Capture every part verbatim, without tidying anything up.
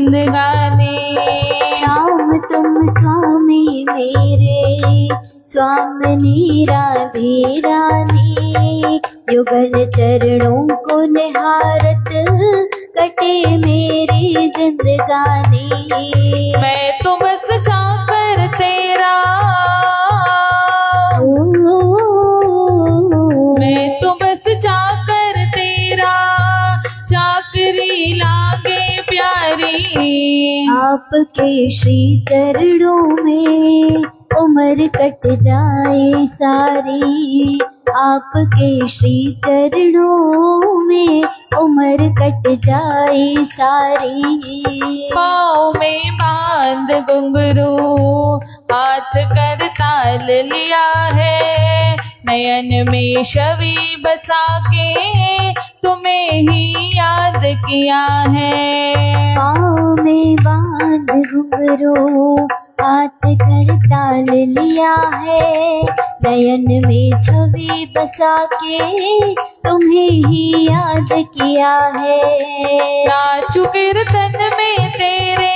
जिंदगानी। श्याम तुम स्वामी मेरे, स्वामिनी राधे रानी। युगल चरणों को निहारत कटे मेरी जिंदगानी। मैं तो बस चाकर तेरा, मैं तो बस चाकर तेरा, चाकरी लागे प्यारी। आपके श्री चरणों में उम्र कट जाए सारी। आपके श्री चरणों में उम्र कट जाए सारी। पाँव में बांध घुंघरू, हाथ कर ताल लिया है। नयन में छवि बसा के तुम्हें ही याद किया है। पाँव में बांध घुंघरू, हाथ कर ताल लिया है। नयन में छवि बसा के तुम्हें ही याद किया है। नाचू कीर्तन में तेरे,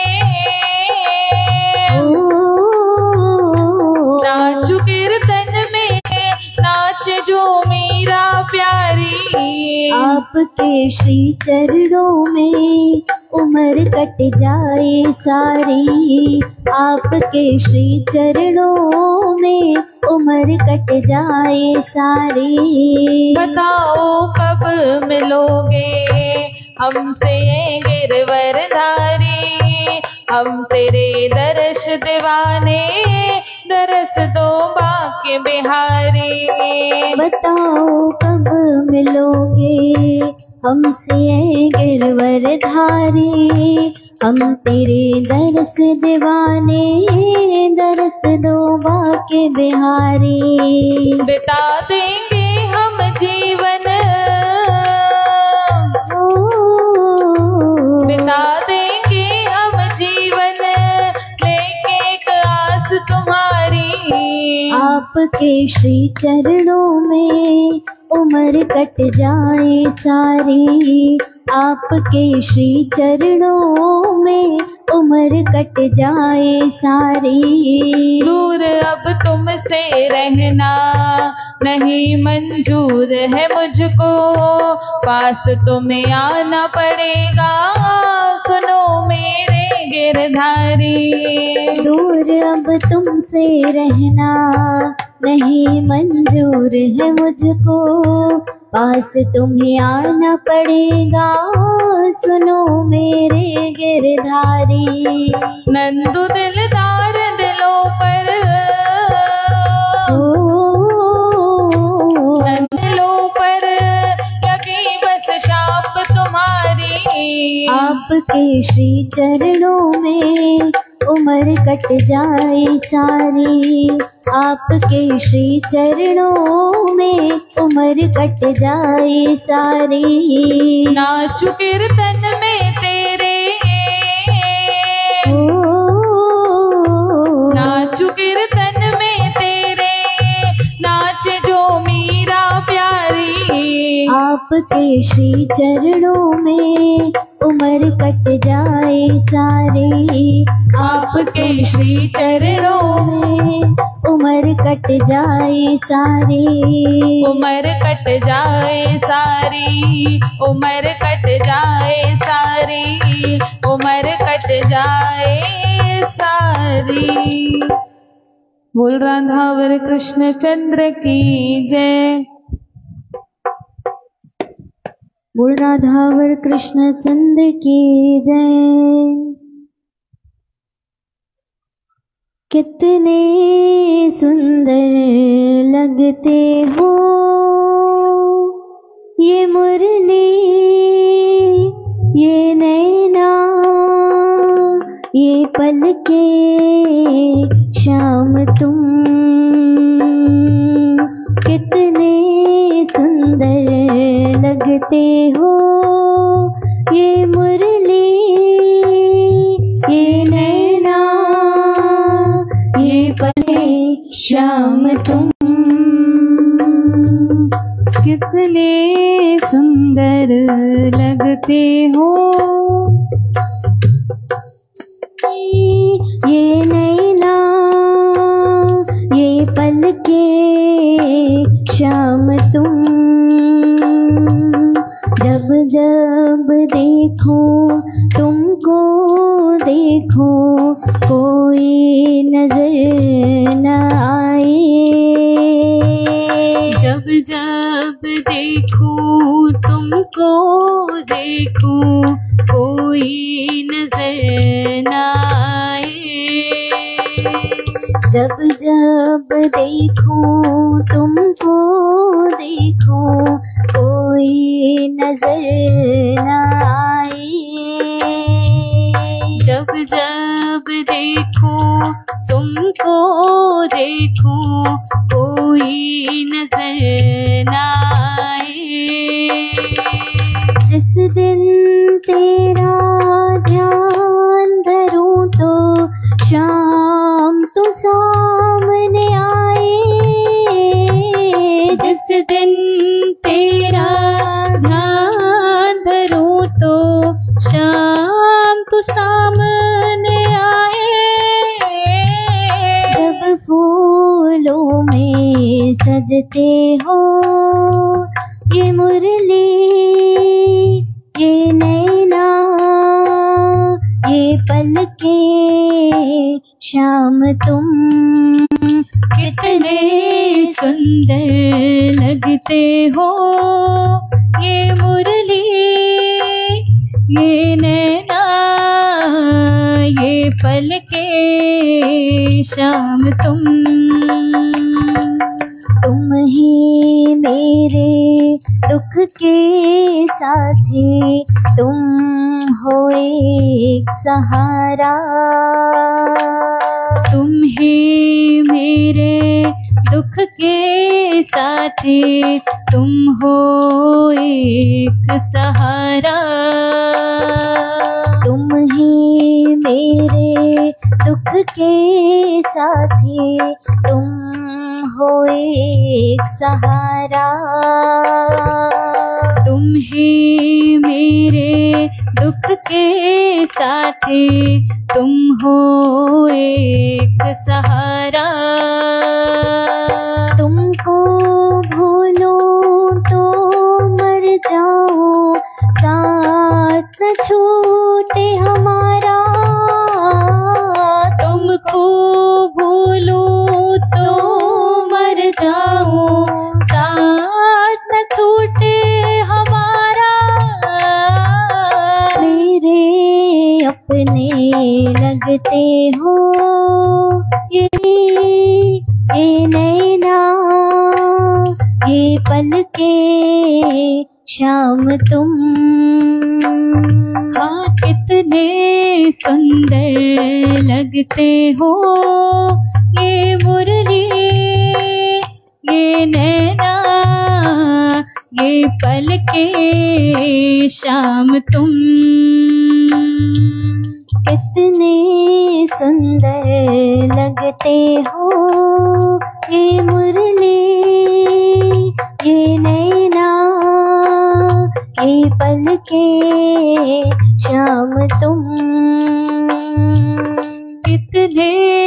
नाचू कीर्तन में, नाच जो मेरा प्यारी। आपके श्री चरणों में उम्र कट जाए सारी। आपके श्री चरणों में उम्र कट जाए सारी। बताओ कब मिलोगे हमसे गिरवर धारी। हम तेरे दर्श दीवाने, दरस दो बाके बिहारी। बताओ कब मिलोगे हमसे गिरवर धारी। हम तेरे दरस दीवाने, दरस दो बाके बिहारी। बिता देंगे हम जीवन, बिता देंगे हम जीवन, लेके एक आस तुम्हारी। आपके श्री चरणों में उम्र कट जाए सारी। आपके श्री चरणों में उम्र कट जाए सारी। दूर अब तुमसे रहना नहीं मंजूर है मुझको, पास तुम्हें आना पड़ेगा सुनो मेरे गिरधारी। दूर अब तुमसे रहना नहीं मंजूर है मुझको, पास तुम्हें आना पड़ेगा सुनो मेरे गिरधारी। नंदू दिलदार दिलों पर, दिलों पर लगी बस शाप तुम्हारी। आपके श्री चरणों में उम्र कट जाए सारी। आपके श्री चरणों में उम्र कट जाए सारी। नाचू कीर्तन में तेरे, नाचू कीर्तन में तेरे, नाच जो मीरा प्यारी। आपके श्री चरणों में उम्र कट जाए सारी। आपके श्री चरणों में उम्र कट जाए सारी। उम्र कट जाए सारी, उम्र कट जाए सारी, उम्र कट जाए सारी। बोल राधावर कृष्ण चंद्र की जय। बोल राधावर कृष्ण चंद्र की जय। कितने सुंदर लगते हो ये मुरली, ये नैना, ये पलके श्याम तुम। कितने सुंदर लगते हो ये मुरली, ये नैना, ये पलके श्याम तुम। कितने सुंदर लगते हो। देखूं तुमको देखूं कोई नजर न आए। जब जब देखूं तुमको देखूं कोई नजर न आए। जब जब देखूं तुमको देखूं कोई नजर न आए। जब जब देखूं तुमको देखूं कोई नजर न आए। जिस दिन तेरा ध्यान धरूं तो शाम तो सामने आए। जिस दिन तेरा ध्यान धरूं तो शाम तो सामने आए। जब फूलों में सजते हो ये मुरली ये नैना ये पलके शाम तुम कितने सुंदर लगते हो ये मुरली ये नैना ये पलके शाम तुम। तुम ही मेरे दुख के साथी तुम हो एक सहारा। तुम ही मेरे दुख के साथी तुम हो एक सहारा। तुम ही मेरे दुख के साथी तुम हो एक सहारा। तुम ही मेरे दुख के साथी तुम हो एक सहारा। तुमको भूलूं तो मर जाऊं साथ न छूटे हमारा। तुमको भूलूं तो मर जाऊं साथ न छूटे हमारा। मेरे अपने लगते हो ये ये नैना ये पलके शाम तुम। हाँ कितने सुंदर लगते हो ये मुरली ये नैना ये पलके शाम तुम। कितने सुंदर लगते हो ये मुरली ये नैना ये पलके शाम तुम। कितने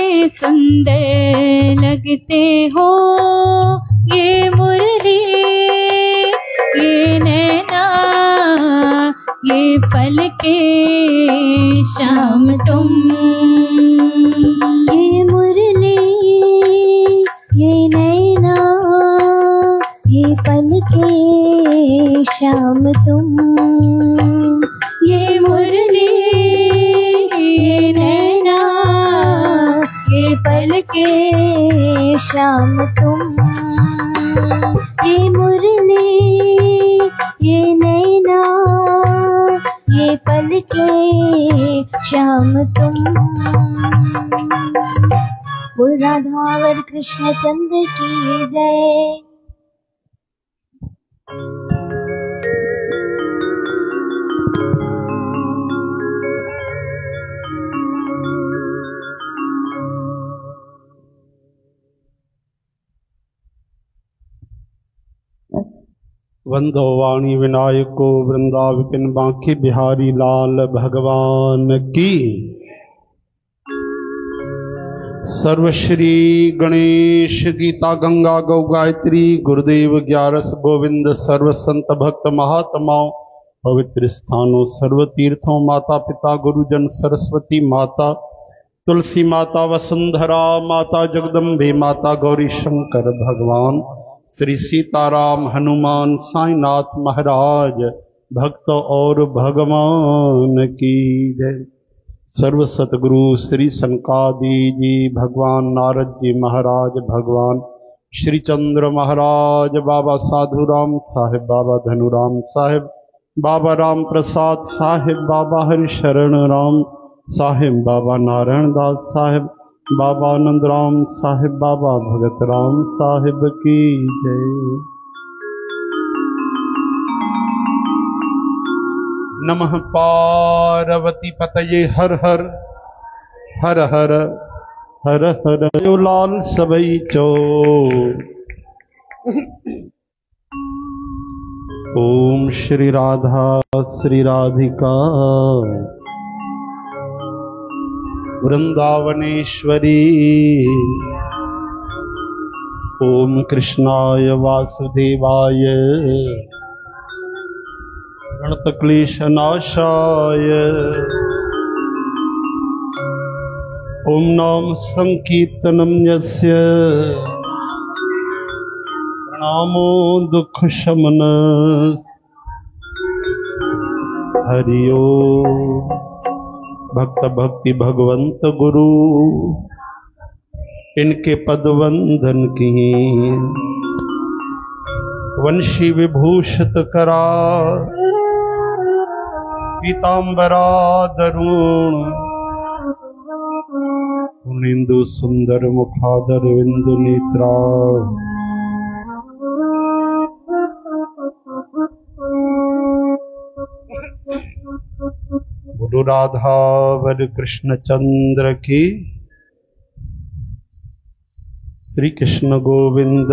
सुंदर लगते हो ये मुरली ये नैना ये पलके शाम तुम। ये मुरली ये नैना ये पलके शाम तुम। ये मुरली ये नैना ये पलके शाम तुम। ये मुरली ये नैना ये पलके शाम तुम। बोल राधावर कृष्ण चंद्र की जय। वंदो वाणी विनायको वृंदाविपिन बांके बिहारी लाल भगवान की। सर्वश्री गणेश गीता गंगा गौ गायत्री गुरुदेव ग्यारस गोविंद सर्व संत भक्त महात्माओं पवित्र स्थानों सर्व तीर्थों माता पिता गुरुजन सरस्वती माता तुलसी माता वसुंधरा माता जगदम्बे माता गौरी शंकर भगवान श्री सीताराम हनुमान साईनाथ महाराज भक्त और भगवान की जय। सर्व सतगुरु श्री सनकादि जी भगवान नारद जी महाराज भगवान श्री चंद्र महाराज बाबा साधुराम साहिब बाबा धनुराम साहिब बाबा राम प्रसाद साहिब बाबा हरिशरण राम साहिब बाबा नारायण दास साहिब बाबा आनंद राम साहिब बाबा भगत राम साहिब की जय। नमः पार्वती पतये हर हर हर हर हर हर जो लाल सबई चो। ओम श्री राधा श्री राधिका वृंदावनेश्वरी ओम कृष्णाय वासुदेवाय प्रणतक्लेशनाशाय ओम नाम संकीर्तनम यस्य प्रणामो दुख शमन हरि ओम। भक्त भक्ति भगवंत गुरु इनके पद वंदन की वंशी विभूषित करा पीतांबरा दरुण पुनिंदु सुंदर मुखादर विंदु नेत्रा गुरु राधा वर कृष्ण चंद्र की श्री कृष्ण गोविंद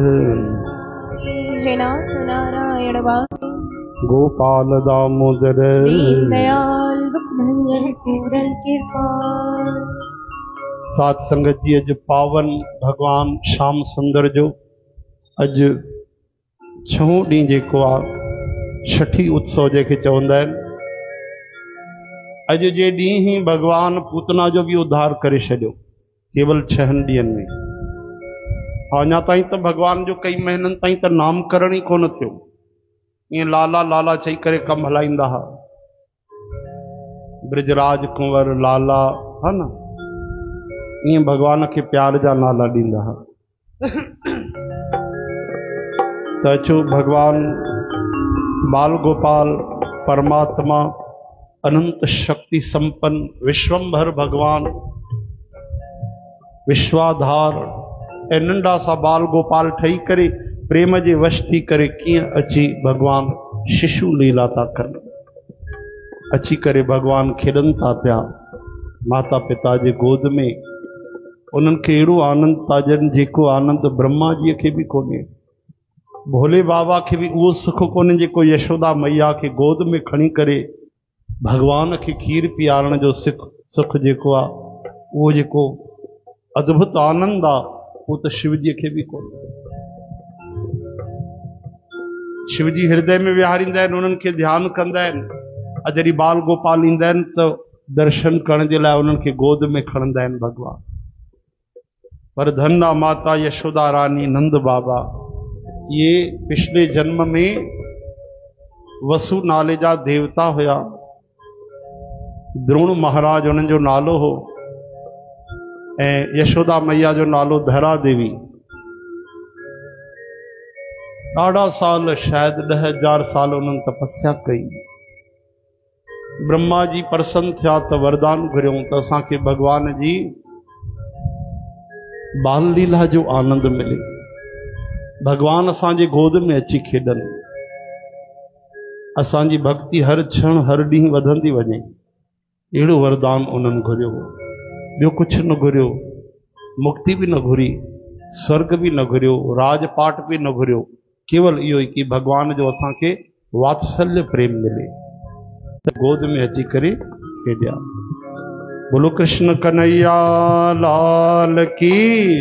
नारायण गोपाल दामोदर दयाल भंजन पूरन कृपाल। सात संगत जी अज पावन भगवान श्याम सुंदर जो अज छहों ॾींहुं जेको आहे छठी उत्सव जंहिंखे चवंदा आहिनि। अॼु जे ॾींहुं ही भगवान पूतना जो बि उद्धार करे छॾियो केवल छहनि ॾींहंनि में। अञा ताईं त भगवान जो कई महीननि ताईं त नामकरण ई कोन थियो। ईअं लाला लाला चई करे कमु हलाईंदा हुआ। ब्रजराज कुंवर लाला हा न ईअं भगवान खे प्यार जा नाला ॾींदा हुआ। त अचो भगवान बाल गोपाल परमात्मा अनंत शक्ति संपन्न विश्वंभर भगवान विश्वाधार ऐं नंढा सा बाल गोपाल ठही करे प्रेम जे वश थी करे कीअं अची भगवान शिशु लीला था कनि। अची करे भगवान खेॾनि था पिया माता पिता जे गोद में। उन्हनि खे अहिड़ो आनंद था ॾियनि जेको आनंद ब्रह्मा जीअ खे बि कोन्हे, भोले बाबा खे बि उहो सुख कोन्हे जेको यशोदा मैया खे गोद में खणी करे भगवान खे खीर पीआरण जो सुख सुख जेको आहे उहो जेको अद्भुत आनंद आहे उहो त शिवजीअ खे बि कोन्हे। शिवजी हृदय में विहारींदा आहिनि, उन्हनि खे ध्यानु कंदा आहिनि। ऐं जॾहिं बाल गोपाल ईंदा आहिनि त दर्शन करण जे लाइ उन्हनि खे गोद में खणंदा आहिनि भगवान। पर धन आहे माता यशोदा रानी नंद बाबा, ये पिछले जन्म में वसु नाले जा देवता हुया। द्रोण महाराज उन्हनि जो नालो हो ऐं यशोदा मैया जो नालो धरा देवी। ॾाढा साल शायदि ॾह हज़ार साल उन्हनि तपस्या कई। ब्रह्मा जी प्रसन्न थिया त वरदान घुरियऊं त असांखे भगवान जी बाल लीला जो आनंद मिले, भगवान असांजे गोद में अची खेॾनि, असांजी भक्ति हर क्षण हर ॾींहुं वधंदी वञे। अहिड़ो वरदान उन्हनि घुरियो। ॿियो कुझु न घुरियो, मुक्ति बि न घुरी, स्वर्ग बि न घुरियो, राजपाट बि न घुरियो, केवल इहो ई कि भगवान जो असांखे वात्सल्य प्रेम मिले त गोद में अची करे खेॾिया। बोलो कृष्ण कन्हैया लाल की।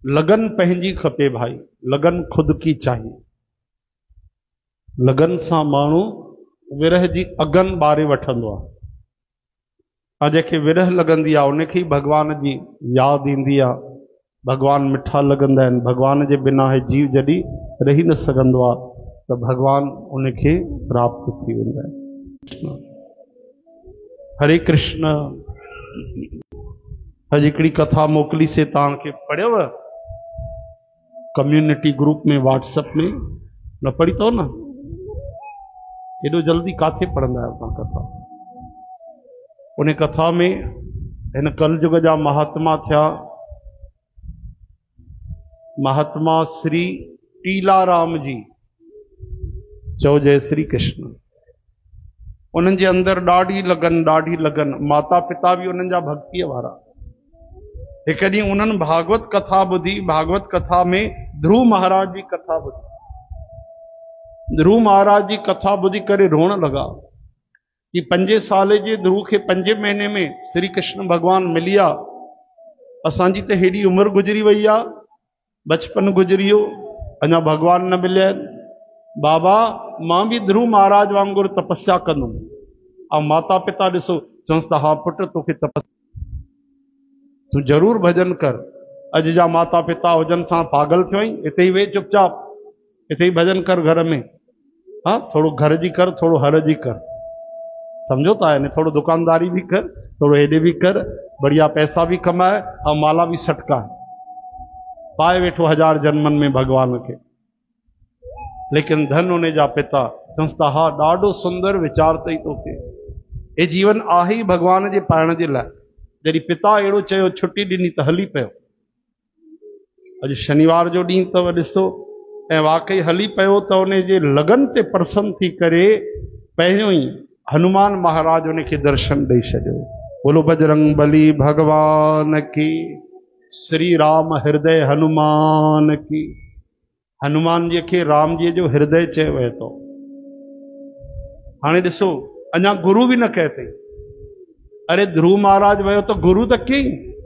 लगन पंहिंजी खपे भाई, लगन खुद की चाहिए। लगन सां माण्हू विरह जी अगन ॿारे वठंदो आहे। ऐं जंहिंखे विरह लॻंदी आहे उनखे ई भॻवान जी यादि ईंदी आहे। भॻवान मिठा लॻंदा आहिनि। भॻवान जे बिना हे जीव जॾहिं रही न सघंदो आहे त भॻवान उनखे प्राप्त थी वेंदा आहिनि। हरे कृष्ण। अॼु हिकिड़ी कथा मोकिलीसीं तव्हांखे, पढ़ियव कम्युनिटी ग्रुप में व्हाट्सएप में? न पढ़ी अथव न? एॾो जल्दी काथे पढ़ंदा आहियो तव्हां कथा? उन कथा में हिन कलयुग जा महात्मा थिया, महात्मा श्री टीलाराम जी, चओ जय श्री कृष्ण। उन्हनि जे अंदरि ॾाढी लगन, ॾाढी लगन। माता पिता बि उन्हनि जा भक्तीअ वारा। हिकु ॾींहुं उन्हनि भागवत कथा ॿुधी। भागवत कथा में ध्रुव महाराज जी कथा ॿुधी। ध्रुव महाराज जी कथा ॿुधी करे रोअण लॻा कि पंजे साले जे ध्रुव खे पंजे महीने में श्री कृष्ण भगवान मिली आ। असांजी त हेॾी उमिरि गुज़री वई आहे, बचपन गुज़री वियो, अञा भगवान न मिलिया आहिनि। बाबा मां बि ध्रुव महाराज वांगुरु तपस्या कंदुमि। ऐं माता पिता ॾिसो चवंसि था, हा पुट तोखे तपस्या तूं ज़रूरु भॼन कर। अॼु जा माता पिता हुजनि सां पागल थियो आहीं, हिते ई वेह चुपचाप, हिते ई भॼन कर घर में। हाँ, थोड़ो घर जी कर, थोड़ो हर जी कर, समझो था यानी? थोड़ो दुकानदारी भी कर, थोड़ो हेॾे भी कर, बढ़िया पैसा भी कमाए और माला भी सटकाए, पाए वेठो हजार जन्मन में भगवान के। लेकिन धन उन जा पिता चवंदा, हा ॾाढो सुंदर वीचार अथई तोखे, हे जीवन आहे ई भगवान जे पाइण जे लाइ। जॾहिं पिता अहिड़ो चयो, छुट्टी ॾिनी त हली पियो। अॼु शनिवार जो ॾींहुं अथव, ॾिसो, ऐं वाकई हली पियो त उन जे लगन ते प्रसन्न थी करे पहिरियों ई हनुमान महाराज उनखे दर्शन ॾेई छॾियो। बोलो बजरंग बली भगवान की, श्री राम हृदय हनुमान की। हनुमान जी खे राम जी जो हृदय चयो वियो थो। हाणे ॾिसो, अञा गुरु बि न कहे अथई। अरे ध्रुव महाराज वियो त गुरु त कई,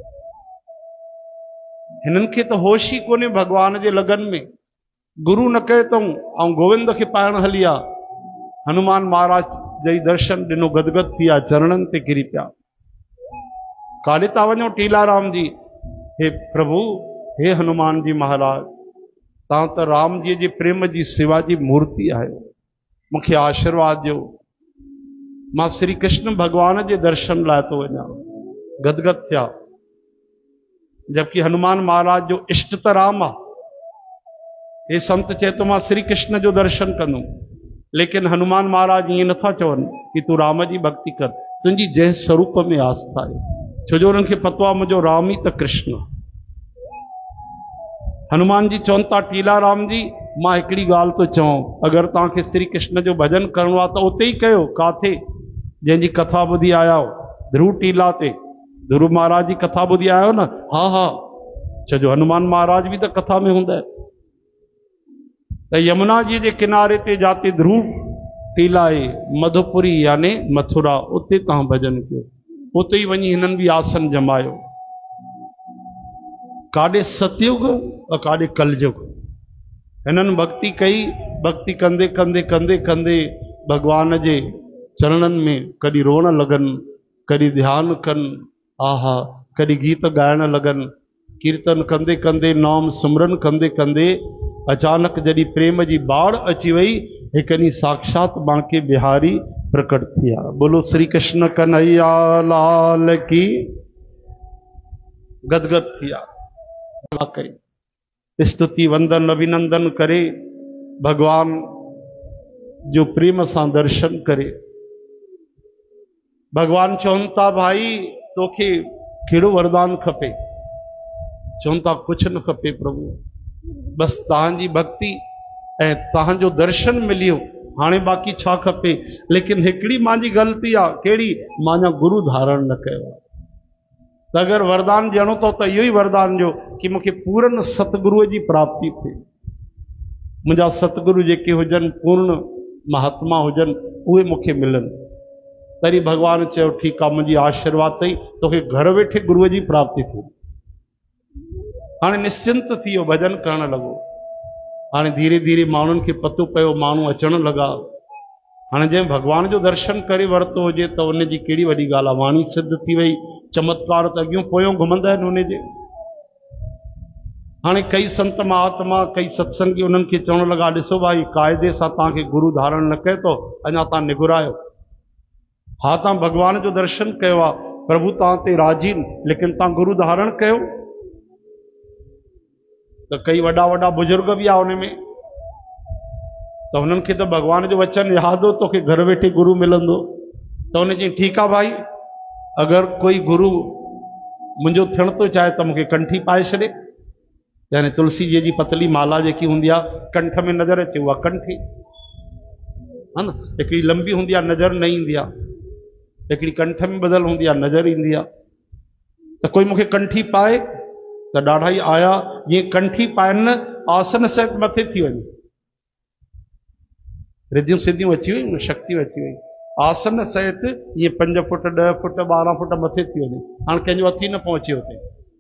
हिननि खे त होश ई कोन्हे भगवान जे लगन में। गुरु न कहे अथऊं ऐं गोविंद खे पाइण हली आ। हनुमान महाराज जई दर्शन ॾिनो, गदगद थी विया, चरणनि ते किरी पिया। काॾे था वञो टीलाराम जी? हे प्रभु, हे हनुमान जी महाराज, तव्हां त राम जी जे प्रेम जी सेवा जी मूर्ति आहियो, मूंखे आशीर्वाद ॾियो। मां श्री कृष्ण भगवान जे दर्शन लाइ थो वञा। गदगद थिया। जबकि हनुमान महाराज जो इष्ट त राम आहे। हे संत चए तो मां श्री कृष्ण जो दर्शन कंदुमि, लेकिन हनुमान महाराज ईअं नथा चवनि कि तूं राम जी भक्ति कर, तुंहिंजी जंहिं स्वरूप में आस्था आहे। छो जो उन्हनि खे पतो आहे मुंहिंजो राम ई त कृष्ण। हनुमान जी चवनि था, टीलाराम जी मां हिकिड़ी ॻाल्हि थो चवां, अगरि तव्हांखे श्री कृष्ण जो भॼन करिणो आहे त उते ई कयो। काथे? जंहिंजी कथा ॿुधी आया हो, ध्रुव टीला ते, ध्रुव महाराज जी कथा ॿुधी आया हो न? हा हा, छो जो हनुमान महाराज बि त कथा में हूंदा आहिनि। त यमुना जी जे किनारे ते जाते ध्रुव टीला आहे, मधुपुरी यानी मथुरा, उते तव्हां भॼन कयो। उते ई वञी हिननि बि आसन जमायो। काॾे सतयुग और काॾे कलयुग। हिननि भक्ति कई। भक्ति कंदे कंदे कंदे कंदे भगवान जे चरणनि में कॾहिं रोअण लॻनि, कॾहिं ध्यानु कनि, आहा, कॾहिं गीत ॻाइण लॻनि, कीर्तन कंदे कंदे, नाम सिमरन कंदे कंदे अचानक जॾहिं प्रेम जी बाढ़ अची वई, हिकु ॾींहुं साक्षात बांके बिहारी प्रकट थिया। बोलो श्री कृष्ण कन्हैया लाल की। गदगद थिया। स्तुति वंदन अभिनंदन करे, भगवान जो प्रेम सां दर्शन करे। भगवान चवनि था, भाई तोखे कहिड़ो वरदान खपे? चवनि था, कुझु न खपे प्रभु, बस तव्हांजी भक्ति ऐं तव्हांजो दर्शन मिलियो, हाणे बाक़ी छा खपे? लेकिन हिकिड़ी मुंहिंजी ग़लती आहे। कहिड़ी? मां अञा गुरु धारण न कयो आहे। त अगरि वरदान ॾियणो अथव त इहो ई वरदान ॾियो कि मूंखे पूर्ण सतगुरुअ जी प्राप्ति थिए। मुंहिंजा सतगुरु जेके हुजनि, पूर्ण महात्मा हुजनि, उहे मूंखे मिलनि। तॾहिं भगवान चयो, ठीकु आहे, मुंहिंजी आशीर्वाद अथई, तोखे घर वेठे गुरुअ जी प्राप्ति थी। हाणे निश्चिंत थी वियो, भजन करण लॻो। हाणे धीरे धीरे माण्हुनि खे पतो पियो, माण्हू अचण लॻा। हाणे जंहिं भॻवान जो दर्शन करे वरितो हुजे त उनजी कहिड़ी वॾी ॻाल्हि आहे। वाणी सिद्ध थी वई, चमत्कार त अॻियूं पोयों घुमंदा आहिनि उनजे। हाणे कई संत महात्मा, कई सत्संगी उन्हनि खे चवण लॻा, ॾिसो भाई, क़ाइदे सां तव्हांखे गुरु धारण न कयो थो, अञा तव्हां निगुरायो। हा, तव्हां भॻवान जो दर्शन कयो आहे, प्रभु तव्हां ते राज़ी, लेकिन तव्हां गुरु धारण कयो। त कई वॾा वॾा बुजुर्ग बि आहे उन में, त हुननि खे त भॻवान जो वचन यादि हो, तोखे घर वेठे गुरु मिलंदो। त हुन चई, ठीकु आहे भाई, अगरि कोई गुरु मुंहिंजो थियण थो चाहे त मूंखे कंठी पाए छॾे। यानी तुलसी जी जी पतली माला जेकी हूंदी आहे, कंठ में नज़र अचे, उहा कंठी हा न। हिकिड़ी लंबी हूंदी आहे, नज़र न ईंदी आहे। हिकिड़ी कंठ में बदल हूंदी आहे, नज़र ईंदी आहे। त कोई मूंखे कंठी पाए त ॾाढा ई आया। जीअं कंठी पाइनि न, आसन सहित मथे थी वञे, रिधियूं सिधियूं अची वयूं, शक्तियूं अची वयूं। आसन सहित ये पंज फुट ॾह फुट ॿारहं फुट मथे थी वञे। हाणे कंहिंजो हथ ई न पहुचे हुते।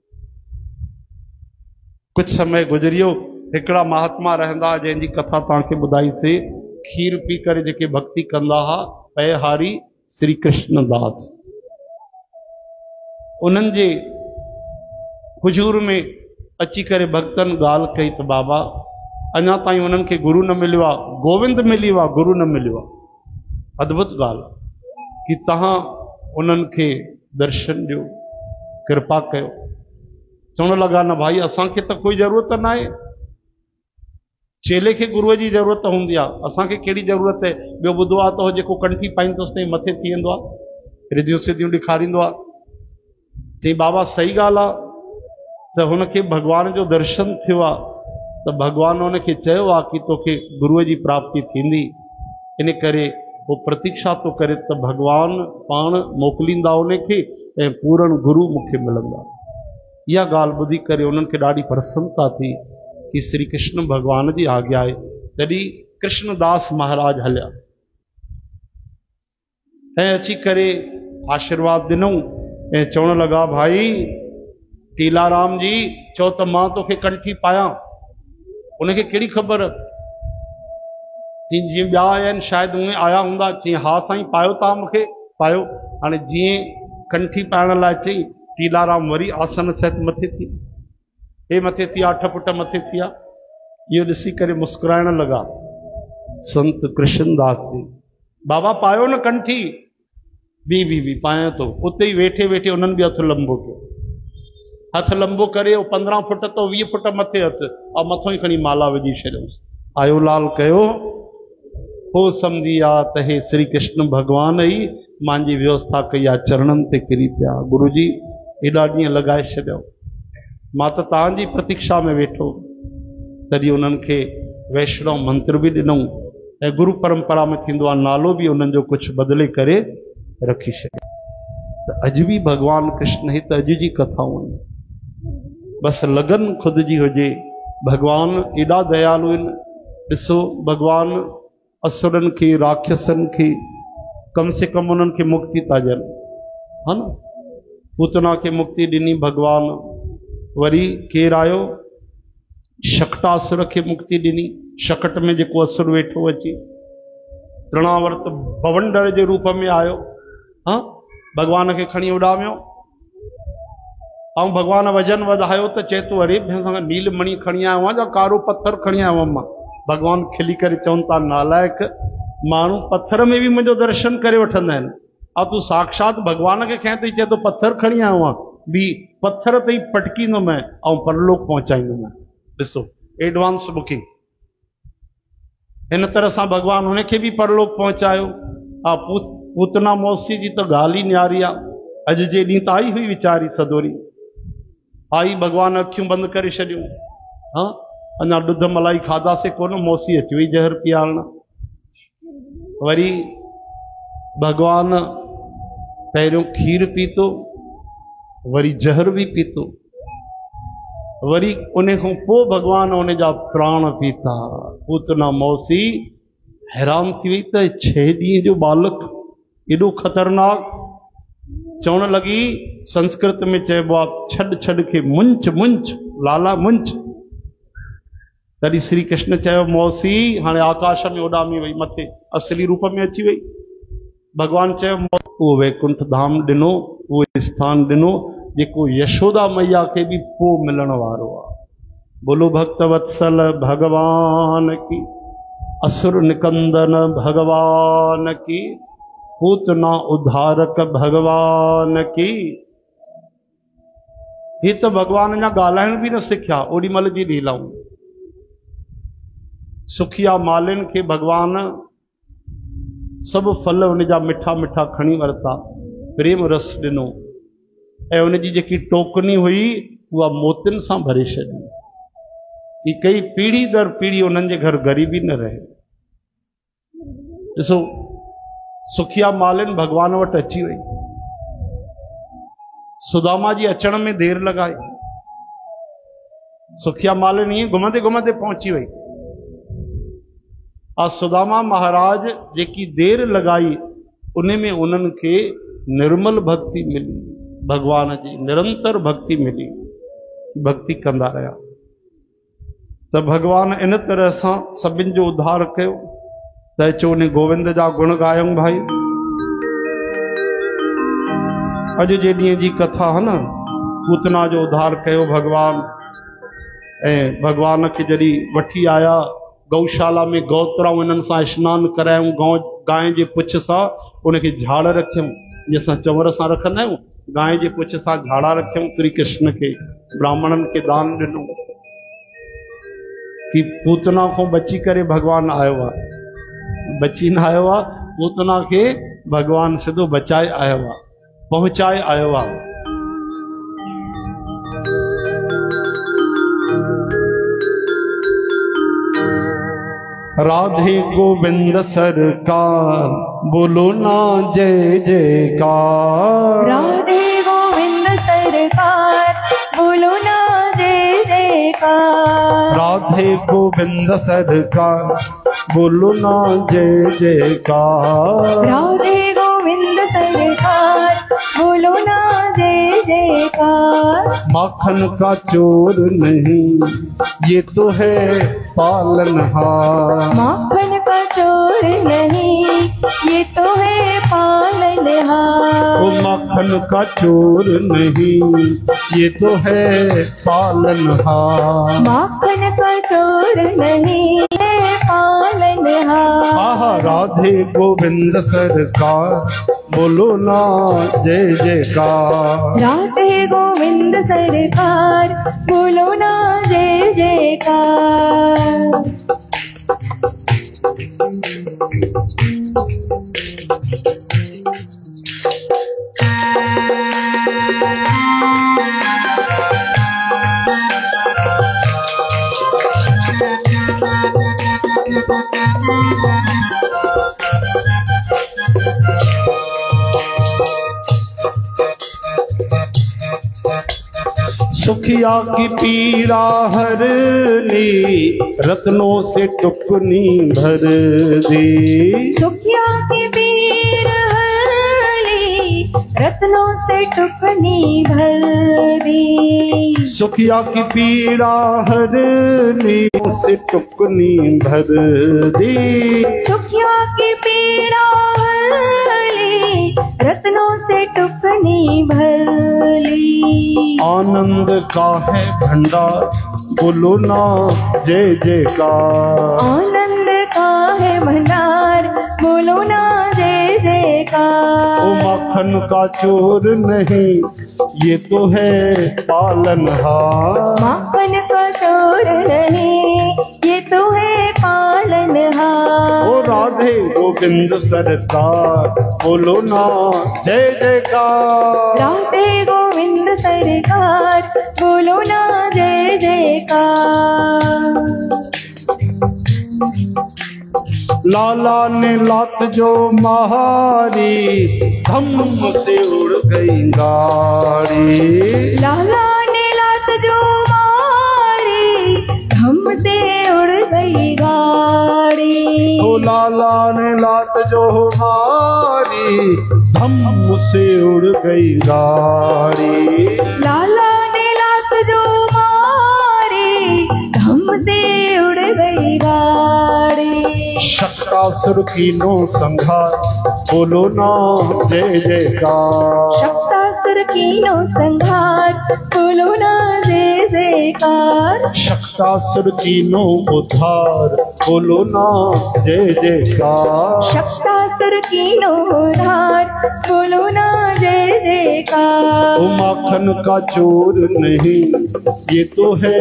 कुछ समय गुजरियो, हिकिड़ा महात्मा रहंदा जंहिंजी कथा तव्हांखे ॿुधाईसीं। खीर पी करे जेके भक्ति कंदा हुआ, पयहारी श्री कृष्ण दास। उन्हनि जे हुजूर में अची करे भक्तनि ॻाल्हि कई त बाबा, अञा ताईं उन्हनि खे गुरु न मिलियो आहे, गोविंद मिली वियो आहे, गुरु न मिलियो आहे। अद्भुत ॻाल्हि कि तव्हां उन्हनि खे दर्शन ॾियो, कृपा कयो। चवण लॻा, न भाई, असांखे त कोई ज़रूरत न आहे, चेले खे गुरूअ जी ज़रूरत हूंदी आहे, असांखे कहिड़ी ज़रूरत आहे। ॿियो ॿुधो आहे त उहो जेको कंठी पाईंदुसि तंहिं मथे थी वेंदो आहे, रिधियूं सिधियूं ॾेखारींदो आहे। चई, बाबा सही ॻाल्हि आहे, त हुनखे भॻवान जो दर्शन थियो आहे, त भॻवान हुनखे चयो आहे कि तोखे गुरूअ जी प्राप्ति थींदी। इन करे वो प्रतीक्षा तो करे त भॻवान पाण मोकिलींदा उनखे ऐं पूर्ण गुरु मूंखे मिलंदा। इहा ॻाल्हि ॿुधी करे उन्हनि खे ॾाढी प्रसन्नता थी कि श्री कृष्ण भॻवान जी आज्ञा आहे। तॾहिं कृष्णदास महाराज हलिया ऐं अची करे आशीर्वाद ॾिनऊं ऐं चवण लॻा, भाई टीलाराम जी, चओ त मां तोखे कंठी पायां। उनखे कहिड़ी ख़बर, जीअं ॿिया आया आहिनि शायदि उहे आया हूंदा। चई, हा साईं, पायो तव्हां मूंखे, पायो। हाणे जीअं कंठी पाइण लाइ चई, टीलाराम वरी आसन सहित मथे थी, हे मथे थी, अठ फुट मथे थी आहे। इहो ॾिसी करे मुस्कुराइण लॻा संत कृष्णदास जी। बाबा पायो न कंठी, बी बी बी पायां थो। उते ई वेठे वेठे उन्हनि बि हथ लंबो कयो, हथ लंबो करे पंद्रहं फुट तो वीह फुट मथे हथ, और मथों ई खणी माला विझी छॾियोसि। आयो लाल कयो, हो सम्झी आ त हे श्री कृष्ण भगवान ई मुंहिंजी व्यवस्था कई आहे, चरणनि ते किरी पिया। गुरु जी एॾा ॾींहं लॻाए छॾियो, मां त तव्हांजी प्रतीक्षा में वेठो। तॾहिं उन्हनि खे वैष्णव मंत्र बि ॾिनऊं ऐं गुरु परंपरा में थींदो आहे, नालो बि उन्हनि जो कुझु बदिले करे रखी छॾियो। त अॼु बि भॻवान कृष्ण ही त अॼु जी कथाऊं आहिनि। बसि लगन ख़ुदि जी हुजे। भॻवान एॾा दयालु आहिनि। ॾिसो, भॻवान असुरनि खे, राक्षसनि खे कम से कम उन्हनि खे मुक्ति था ॾियनि, हा न। पूतना खे मुक्ति ॾिनी भॻवान। वरी केरु आयो, शकटासुर खे मुक्ति ॾिनी। शकट में जेको असुर वेठो अची, तृणावर्त भवंडर जे रूप में आयो, हा, भॻवान खे खणी उॾामियो। ऐं भॻवान वजन वधायो त चए थो, अरे नीलमणी खणी आयो आहियां या कारो पत्थर खणी आयो आहियां मां। भॻवान खिली करे चवनि था, नालायक, माण्हू पत्थर में बि मुंहिंजो दर्शन करे वठंदा आहिनि, ऐं तूं साक्षात भॻवान खे खयां थी, चए थो पत्थर खणी आयो आहियां। बि पत्थर ते ई पटकींदुमि ऐं परलोक पहुचाईंदुमि। ॾिसो, एडवांस बुकिंग। हिन तरह सां भॻवान हुनखे बि परलोक पहुचायो। हा, पूतना मौसी जी त ॻाल्हि ई न्यारी आहे। अॼु जे ॾींहुं त आई हुई वीचारी सदोरी, आई, भॻवान अखियूं बंदि करे छॾियूं। हा, अञा ॾुध मलाई खाधासीं कोन, मौसी अची वई ज़हर पियारण। वरी भॻवान पहिरियों खीर पीतो, वरी ज़हर बि पीतो, वरी उन खां पोइ भॻवान उन जा प्राण पीता। पूतना मौसी हैरान थी वई त छह ॾींहं जो बालक एॾो ख़तरनाक। चवण लॻी, संस्कृत में चइबो आहे, छॾ छॾ खे मुंच मुंच। लाला मुंच। तॾहिं श्री कृष्ण चयो मौसी हाणे आकाश में उॾामी वई, मथे असली रूप में अची वई। भगवान चयो उहो वैकुंठ धाम ॾिनो, उहो स्थान ॾिनो जेको यशोदा मैया खे बि पोइ मिलण वारो आहे। बोलो भक्त वत्सल भगवान की, असुर निकंदन भगवान की, पूतना उद्धारक भगवान की। ही तो भगवान अञा ॻाल्हाइण बि न सिखिया, ओॾी महिल जी लीलाऊं। सुखिया मालिन खे भगवान सभु फल उनजा मिठा मिठा खणी वरिता, प्रेम रस ॾिनो ऐं उनजी जेकी टोकनी हुई उहा मोतियुनि सां भरे छॾी। ही कई पीढ़ी दर पीढ़ी उन्हनि जे घर ग़रीबी न रहे। ॾिसो सुखिया मालिन भगवान वटि अची वई, सुदामा जी अचण में देर लॻाई। सुखिया मालिन ईअं घुमंदे घुमंदे पहुची वई। आ सुदामा महाराज जेकी देर लॻाई उन में उन्हनि खे निर्मल भक्ति मिली, भगवान जी निरंतर भक्ति मिली, भक्ति कंदा रहिया। त भगवान इन तरह सां सभिनि जो उद्धार कयो। त चो ने गोविंद जा गुण ॻायूं भाई। अॼु जे ॾींहं जी कथा है न, पूतना जो उद्धार कयो भगवान। ऐं भगवान खे जॾहिं वठी आया गौशाला में, गौत्राऊं इन्हनि सां स्नान करायूं, गौ गांइ जे पुछ सां उनखे झाड़ रखियऊं, जीअं असां चंवर सां रखंदा आहियूं, गांइ जे पुछ सां झाड़ा रखियऊं। श्री कृष्ण खे ब्राह्मणनि खे दान ॾिनो कि पूतना खां बची करे भगवान आयो आहे। बची न आयो आहे, पूतना खे भगवान सिधो बचाए आयो आहे, पहुचाए आयो आहे। राधे गोविंद सरकार, बोलो ना जय जयकार। राधे गोविंद सरकार, बोलो ना जय जयकार। राधे गोविंद सरकार, बोलो ना जय जयकार। राधे गोविंद सरकार, बोलो ना जय जयकार। माखन का चोर नहीं ये तो है पालनहार। माखन का चोर नहीं ये तो है पालनहार। ओ माखन का चोर नहीं ये तो है पालनहार। माखन का चोर नहीं है पालनहार। आहा राधे गोविंद सरकार, बोलो ना जय जयकार। राधे गोविंद सरकार, बोलो ना जय जयकार। सुखिया की पीड़ा हरनी, रत्नों से टुकनी भर दी। सुखिया की पीड़ हरनी, रत्नों से टुकनी भर दी। सुखिया की पीड़ा हरनी से टुकनी भर दी। सुखिया की पीड़ा हरनी, रत्नों से टुकनी भर ली। आनंद का है भंडार, बोलो ना जय जयकार। आनंद का है भंडार, बोलो ना जय जयकार। ओ माखन का चोर नहीं ये तो है पालनहार। माखन का चोर नहीं ये तो है पालनहार। ओ राधे गोविंद सरकार, बोलो ना जय जयकार। राधे गोविंद सरकार, बोलो ना जय जयकार। लाला ने लात जो मारी, धम से उड़ गई गाड़ी। लाला ने लात जो मारी, धम से उड़ गई गाड़ी। ओ लाला ने लात जो मारी, धम से उड़ गई गाड़ी। लाला ने लात जो मारी, शक्तासुर कीनो संहार, बोलो ना जय जयकार। शक्तासुर कीनो संहार, बोलो ना जय जयकार। शक्तासुर कीनो उद्धार, बोलो ना जय जयकार। शक्तासुर कीनो उद्धार, बोलो ना जय जयकार। ओ माखन का चोर नहीं, ये तो है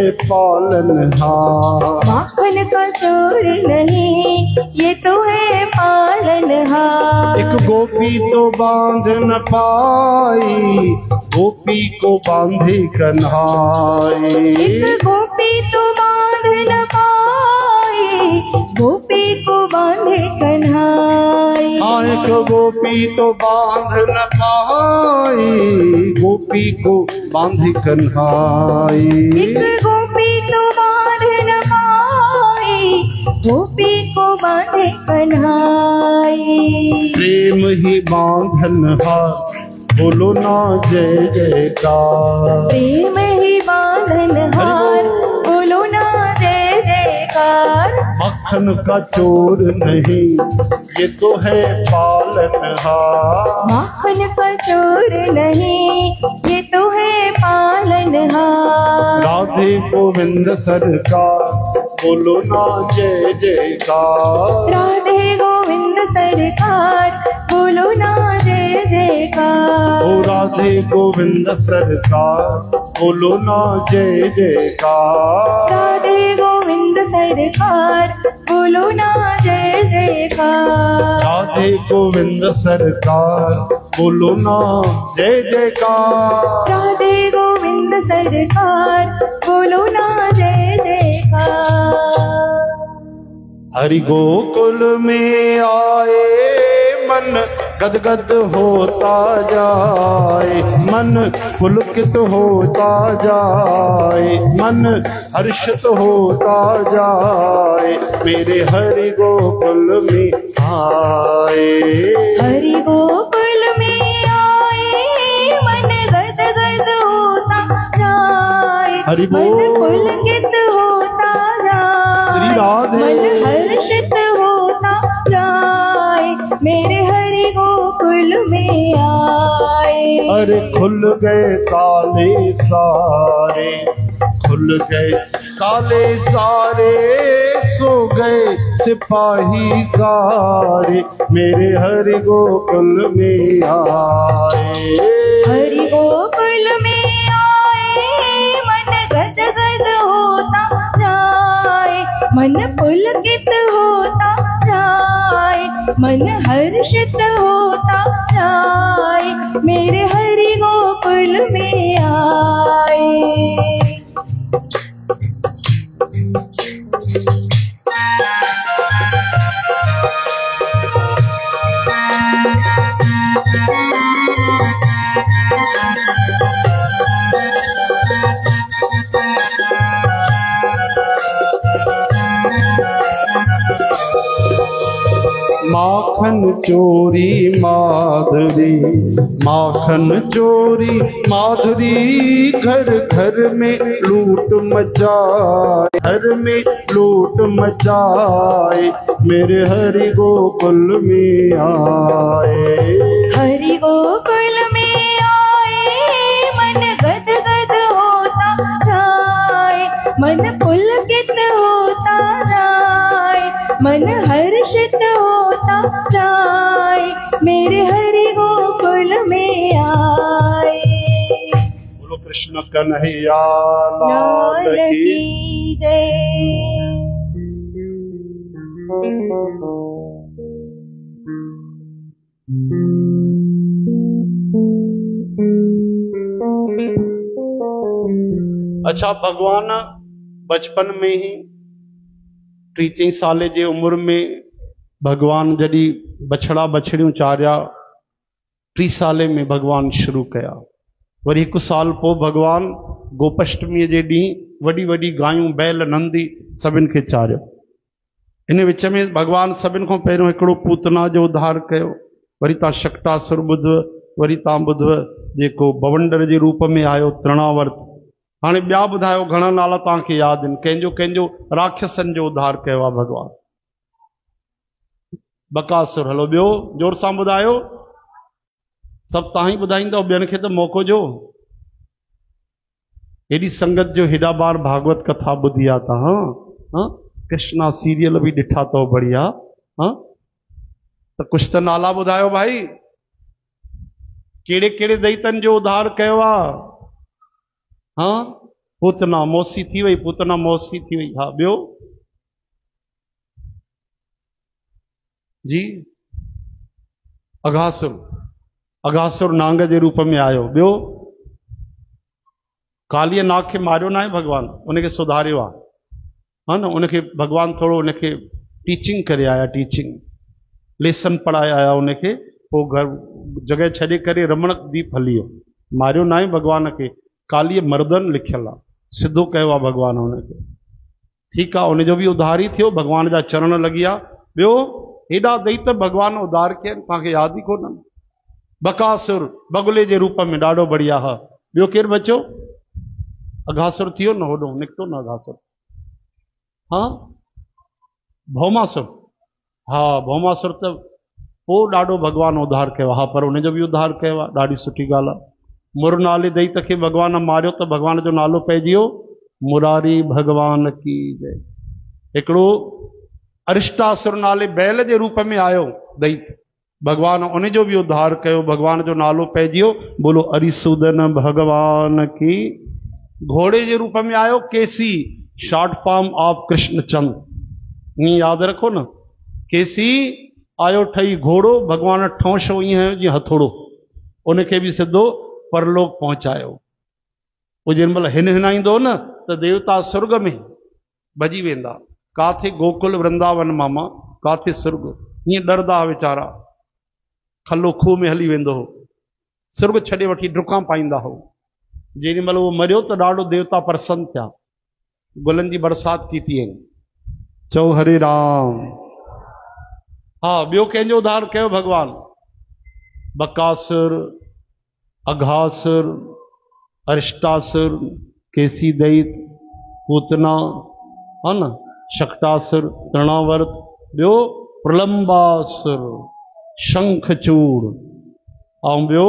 पालनहार। माखन का चोर नहीं, ये तो है पालनहार। एक गोपी तो बांध न पाई, गोपी को बांधे कन्हाई। एक गोपी तो बांध न पाई, गोपी को बांधे कन्हाई। हाँ, एक गोपी तो बांध न पाई, गोपी को बांधे कन्हाई। एक गोपी तो बांध न पाई, गोपी को बांधे कन्हाई। प्रेम ही बांधनहार, बोलो ना जय जयकार। प्रेम ही बांधनहार, बोलो ना जय जयकार। मक्खन का चोर नहीं, ये तो है पालनहार। माखन का चोर नहीं, ये तो है पालनहार। राधे गोविंद सरकार, बोलो ना जय जयकार। राधे गोविंद सरकार, बोलो ना जय जयकार। ओ राधे गोविंद सरकार, बोलो ना जय जयकार। राधे गोविंद सरकार, बोलो ना जय जयकार। राधे गोविंद सरकार, बोलो ना जय जयकार। राधे गोविंद सरकार, बोलो ना जय जयकार। हरि गोकुल में आए, मन गदगद होता जाए, मन पुलकित होता जाए, मन हर्षित होता जाए, मेरे हरि गोकुल में आए। हरि गोकुल में आए, मन गद गद होता जाए, हरि मन बोल। पुलकित होता जाए, श्री राधे। मन हर्षित होता जाए, मेरे हरि गोकुल में आए। अरे खुल गए ताले सारे, खुल गए ताले सारे, सो गए सिपाही सारे, मेरे हरि गोकुल में आए। हरि गोकुल में आए, मन गद गद होता जाए, मन पुलकित होता जाए, मन हर्षित होता जाए, मेरे हरि गोकुल में आए। माखन चोरी माधुरी, माखन चोरी माधुरी, घर घर में लूट मचाए, घर में लूट मचाए, मेरे हरि गोकुल में आए। हरि गोकुल में आए, मन गद गद होता जाए, मन पुलकित होता जाए, मन हर्षित होता जाए, मेरे हरि गोकुल में आए। बोलो कृष्ण कन्हैया लाल लाल की। की जय। अच्छा, भगवान बचपन में ही टी चई साल जे उम्र में भगवान जॾहिं बछड़ा बछड़ियूं चारिया, टी साले में भगवान शुरू कया। वरी हिकु साल पोइ भगवान गोपाष्टमीअ जे ॾींहुं वॾी वॾी गायूं बैल नंदी सभिनि खे चारियो। इन विच में भगवान सभिनि खां पहिरियों हिकिड़ो पूतना जो उद्धार कयो। वरी तव्हां शक्तासुर ॿुधव, वरी तव्हां ॿुधव जेको बवंडर जे रूप में आयो तृणावर्त। हाणे ॿिया ॿुधायो घणा नाला तव्हांखे यादि आहिनि? कंहिंजो कंहिंजो राक्षसनि जो उद्धार कयो आहे भगवान। बकासुर। हलो ॿियो जोर सां ॿुधायो, सभु तव्हां ई ॿुधाईंदव, ॿियनि खे त मौक़ो ॾियो। हेॾी संगत जो हेॾा बार भागवत कथा ॿुधी आहे तव्हां, हाँ? कृष्णा सीरियल बि ॾिठा अथव बढ़िया, हाँ? त कुछ त नाला ॿुधायो भाई, कहिड़े कहिड़े दैतन जो उद्धार कयो आहे? हाँ, पूतना मौसी थी वई, पूतना मौसी थी वई। हा ॿियो जी, अघासुर, अघासुर नांग जे रूप में आयो। ॿियो कालीअ नाग खे मारियो न आहे भॻवान, उनखे सुधारियो आहे, हा न? उनखे भॻवान थोरो उनखे टीचिंग करे आया, टीचिंग लेसन पढ़ाए आया उनखे, पोइ घर जॻह छॾे करे रमण दीप हली वियो। मारियो न आहे भॻवान खे, कालीअ मर्दन लिखियल आहे, सिधो कयो आहे भॻवान उनखे। ठीकु आहे, उनजो बि उद्धार ई थियो, भॻवान जा चरण लॻी विया। ॿियो हेॾा दैत भॻवान उद्धार कयनि, तव्हांखे यादि ई कोन्हनि। बकासुर बगुले जे रूप में, ॾाढो बढ़िया। हा ॿियो केरु बचियो? अघासुर थी वियो न, होॾो निकितो न अघासुर। हा भौमासुर, हा भौमासुर त पोइ ॾाढो भॻवान उद्धार कयो। हा पर हुनजो बि उद्धार कयो आहे, ॾाढी सुठी ॻाल्हि आहे। मुर नाले दैत खे भॻवान मारियो त भॻवान जो नालो पइजी वियो मुरारी भॻवान की जय। हिकिड़ो अरिष्टासुर नाले बैल जे रूप में आयो दैत, भॻवान उनजो बि उद्धार कयो, भॻवान जो नालो पइजी वियो बोलो अरिसूदन भॻवान की। घोड़े जे रूप में आयो K C, short form of Krishna Chand, ईअं यादि रखो न। केसी आयो ठही घोड़ो, भॻवान ठौंशो ईअं जीअं हथोड़ो, उनखे बि सिधो परलोक पहुचायो। उहो जेॾी महिल हिन हिनाईंदो न त देवता स्वर्ग में भॼी वेंदा, काथे गोकुल वृंदावन मामा, काथे स्वर्ग, हीअं डरदा वीचारा, खलो खूह में हली वेंदो हो, स्वर्ग छॾे वठी डुकां पाईंदा हो। जेॾी महिल उहो मरियो त ॾाढो देवता प्रसन्न थिया, गुलनि जी बरसात की थी। चओ हरे राम। हा ॿियो कंहिंजो उद्धार कयो भॻवान? बकासुर, अघासुर, अरिष्टासुर, केसी दैत, पूतना, हा न, शक्टासुर, तृणावर्त, ॿियो प्रलंबासुर, शंखचूड़, ऐं ॿियो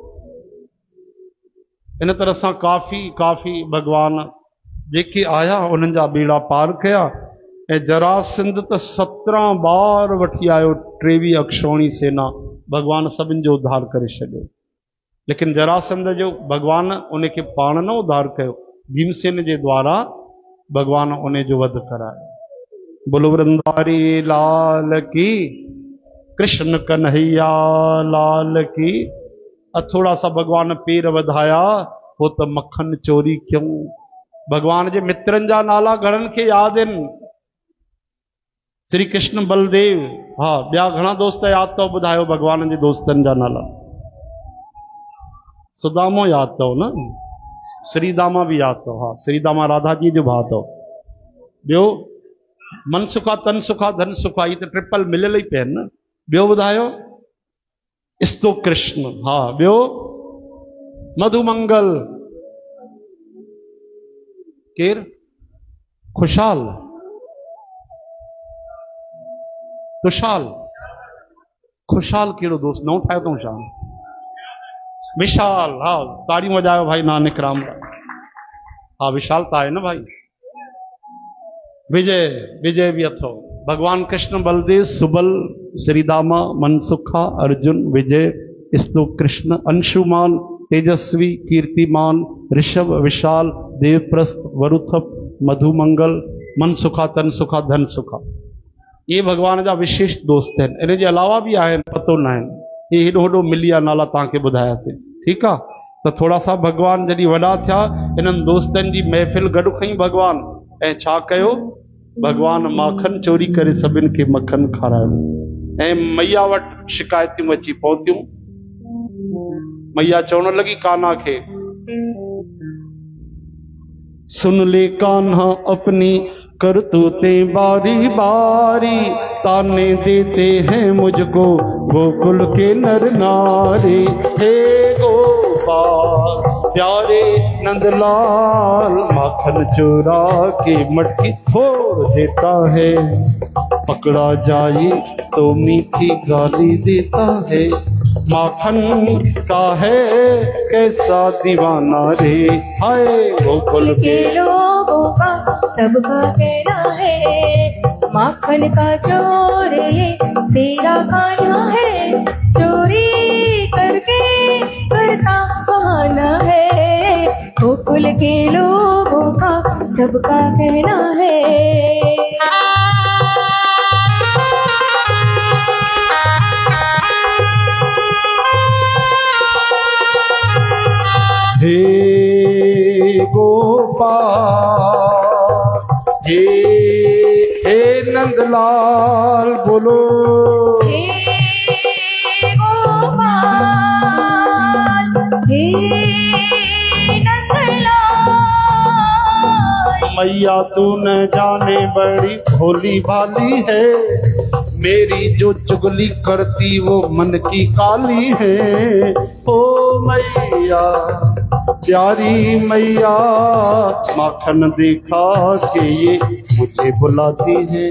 इन तरह सां काफ़ी काफ़ी भॻवान जेके आया उन्हनि जा बेड़ा पार कया। ऐं जरासंध त सत्रहं बार वठी आयो, टेवीह अक्षौणी सेना, भॻवान सभिनि जो उद्धार करे छॾियो। लेकिन जरासंध जो भॻवान उनखे पाण न उद्धार कयो, भीमसेन जे द्वारा भॻवान उन जो वध करायो। बोलो वृंदारी लाल की, कृष्ण कन्हैया लाल की। थोड़ा सा भॻवान पेर वधाया, हो त मक्खन चोरी क्यों। भॻवान जे मित्रनि जा नाला घणनि खे यादि आहिनि? श्री कृष्ण बलदेव, हा ॿिया घणा दोस्त यादि अथव? ॿुधायो भॻवान जे दोस्तनि जा नाला। सुदामो यादि अथव न, श्रीदामा बि यादि अथव, हा श्रीदामा राधा जी जो भाउ अथव। ॿियो मन सुखा, तन सुखा, धन सुखा, ये त ट्रिपल मिलियल ई पिया आहिनि न। ॿियो ॿुधायो स्तो कृष्ण, हा ॿियो मधुमंगल, केर? खुशाल, तुशाल, खुशाल कहिड़ो दोस्त नओं ठाहियो अथऊं छा? विशाल, हा ताड़ी वॼायो भाई नानक राम, हा विशाल त आहे न भाई। विजय, विजय भी अथव। भगवान कृष्ण बलदेव, सुबल, श्रीदामा, मनसुखा, अर्जुन, विजय, स्तो कृष्ण, अंशुमान, तेजस्वी, कीर्तिमान, ऋषभ, विशाल, देवप्रस्थ, वरुथप, मधुमंगल, मनसुखा, तनसुखा, धन सुखा, ये भगवान जा विशेष दोस्त आहिनि। इन जे अलावा बि आहिनि, पतो न आहिनि, ये हेॾो हेॾो मिली आहे नाला तव्हांखे ॿुधायासीं। ठीकु आहे, त थोरा सा भगवान जॾहिं वॾा थिया, इन्हनि दोस्तनि जी महफ़िल गॾु खई भगवान, ऐं छा कयो? भगवान माखन चोरी करे सभिनि खे मक्खन खारायो। ऐं मैया वटि शिकायतियूं अची पहुतियूं। मैया चवण लॻी कान्हा खे, सुन ले कान्हा अपनी करतूतें बारी बारी, ताने देते हैं मुझको गोकुल के नर नारी। हे गोपाल प्यारे नंदलाल माखन चुरा के मटकी फोड़ देता है, पकड़ा जाए तो मीठी गाली देता है। माखन का है कैसा दीवाना रे, हाय गोकुल के लोगों का सबका कहना है, माखन का चोर ये तेरा खाना है, चोरी करके करता बहाना है, गोकुल के लोगों का सबका कहना है। हे गोपाल हे हे नंदलाल बोलो, हे गोपाल हे नंदलाल। मैया तू न जाने बड़ी भोली भाली है, मेरी जो चुगली करती वो मन की काली है। ओ मैया प्यारी मैया, माखन दिखा के ये मुझे बुलाती है,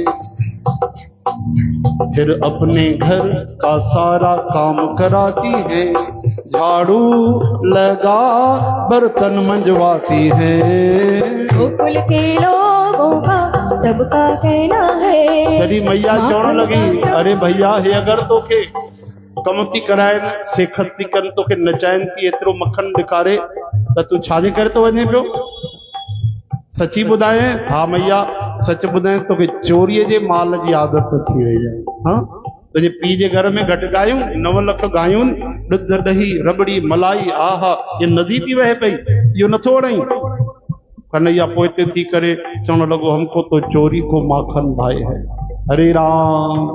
फिर अपने घर का सारा काम कराती है, झाड़ू लगा बर्तन मंजवाती है। गोकुल के लोगों का सबका कहना है। तेरी मैया चवण लगी, अरे भैया हे अगर तोखे कम थी कराइन सेखत थी कन तोखे नचाइन थी एतिरो मक्खन ॾेखारे त तूं छाजे करे तो वञे पियो? सची ॿुधाए? हा मैया सच ॿुधाए, तोखे चोरीअ जे माल जी आदत थी वई आहे। हाँ तुंहिंजे पीउ जे घर में घटि गायूं, नव लख गायूं, ॾुध ॾही रबड़ी मलाई, आहा ये नदी थी वहे पई, इहो नथो वणई। कन्हैया पोइते थी करे चवण लॻो, हमको तो चोरी को माखन भाई है। हरे राम।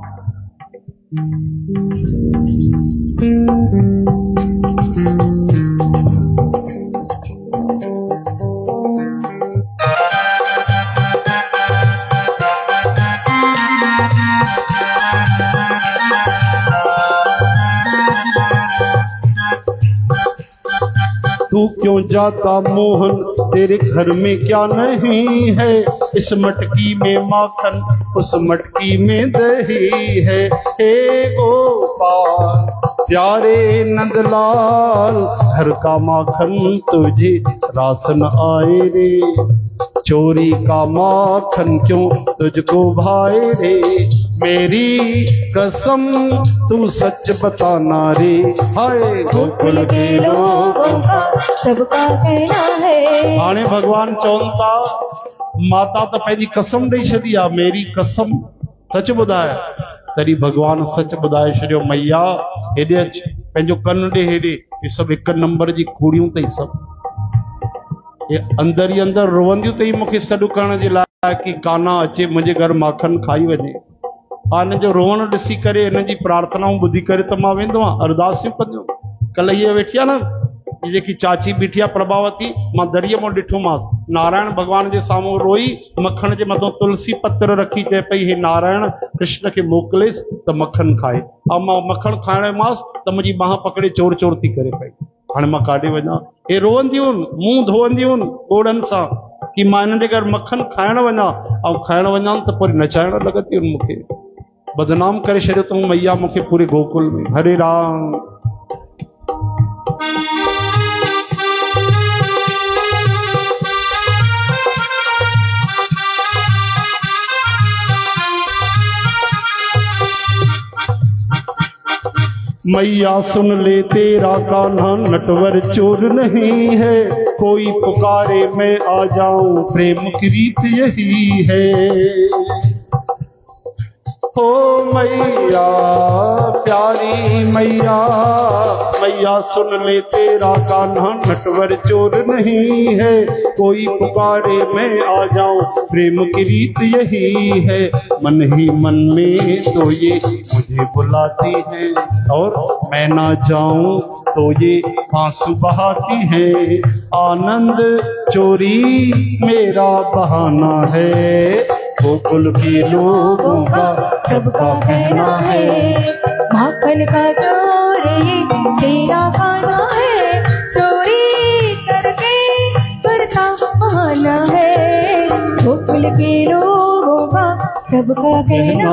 तू क्यों जाता मोहन, तेरे घर में क्या नहीं है? इस मटकी में माखन, उस मटकी में दही है। हे गोपाल प्यारे नंदलाल, घर का माखन तुझे रासन आए रे, चोरी का माखन क्यों तुझको भाए रे? मेरी कसम तू सच बताना रे, हाय गोकुल के लोगों का सबका कहना है। हाणे भगवान चवनि था, माता त पंहिंजी कसम ॾेई छॾी आहे, मेरी कसम सच ॿुधाए। तॾहिं भगवान सच ॿुधाए छॾियो, मैया हेॾे अच, पंहिंजो कनु ॾे हेॾे, हे सभु हिकु नंबर जी खूड़ियूं अथई सभु, ये अंदर ही अंदर रोवंदियूं अथई मूंखे सॾु करण जे लाइ कि कान्हा अचे मुंहिंजे घर माखन खाई वञे। हा हिन जो रोअण ॾिसी करे, हिन जी प्रार्थनाऊं ॿुधी करे त मां वेंदो आहियां, अरदासियूं कंदो। कल्ह इहे वेठी आहे न जेकी चाची बीठी आहे प्रभावती, मां दरीअ मां ॾिठोमांसि, नारायण भॻवान जे साम्हूं रोई, मखण जे मथां तुलसी पत्र रखी, चए पई हे नारायण कृष्ण खे मोकिलेसि त मखन खाए। ऐं मां मखण खाइण वियोमांसि त मुंहिंजी बांह पकड़े चोर चोर थी करे पई। हाणे मां काॾे वञा? हे रोअंदियूं, मुंहुं धोअंदियूं ॻोड़नि सां कि मां हिननि जे घर मखन खाइण वञा, ऐं खाइण वञा त पोइ नचाइण लॻंदियूं मूंखे, बदनाम करे छॾियो अथऊं मैया मूंखे पूरे गोकुल में। हरे राम। मैया सुन ले तेरा कान्हा नटवर चोर नहीं है, कोई पुकारे मैं आ जाऊं, प्रेम की रीत यही है। हो मैया प्यारी मैया, मैया सुन ले तेरा कान्हा नटवर चोर नहीं है, कोई पुकारे मैं आ जाऊं, प्रेम की रीत यही है। मन ही मन में तो ये मुझे बुलाती है, और मैं ना जाऊं तो ये आंसू बहाती है। आनंद चोरी मेरा बहाना है, गोकुल के लोगों का सबका कहना है। माखन का चोर ये तेरा खाना है, चोरी के लोगों का सबका कहना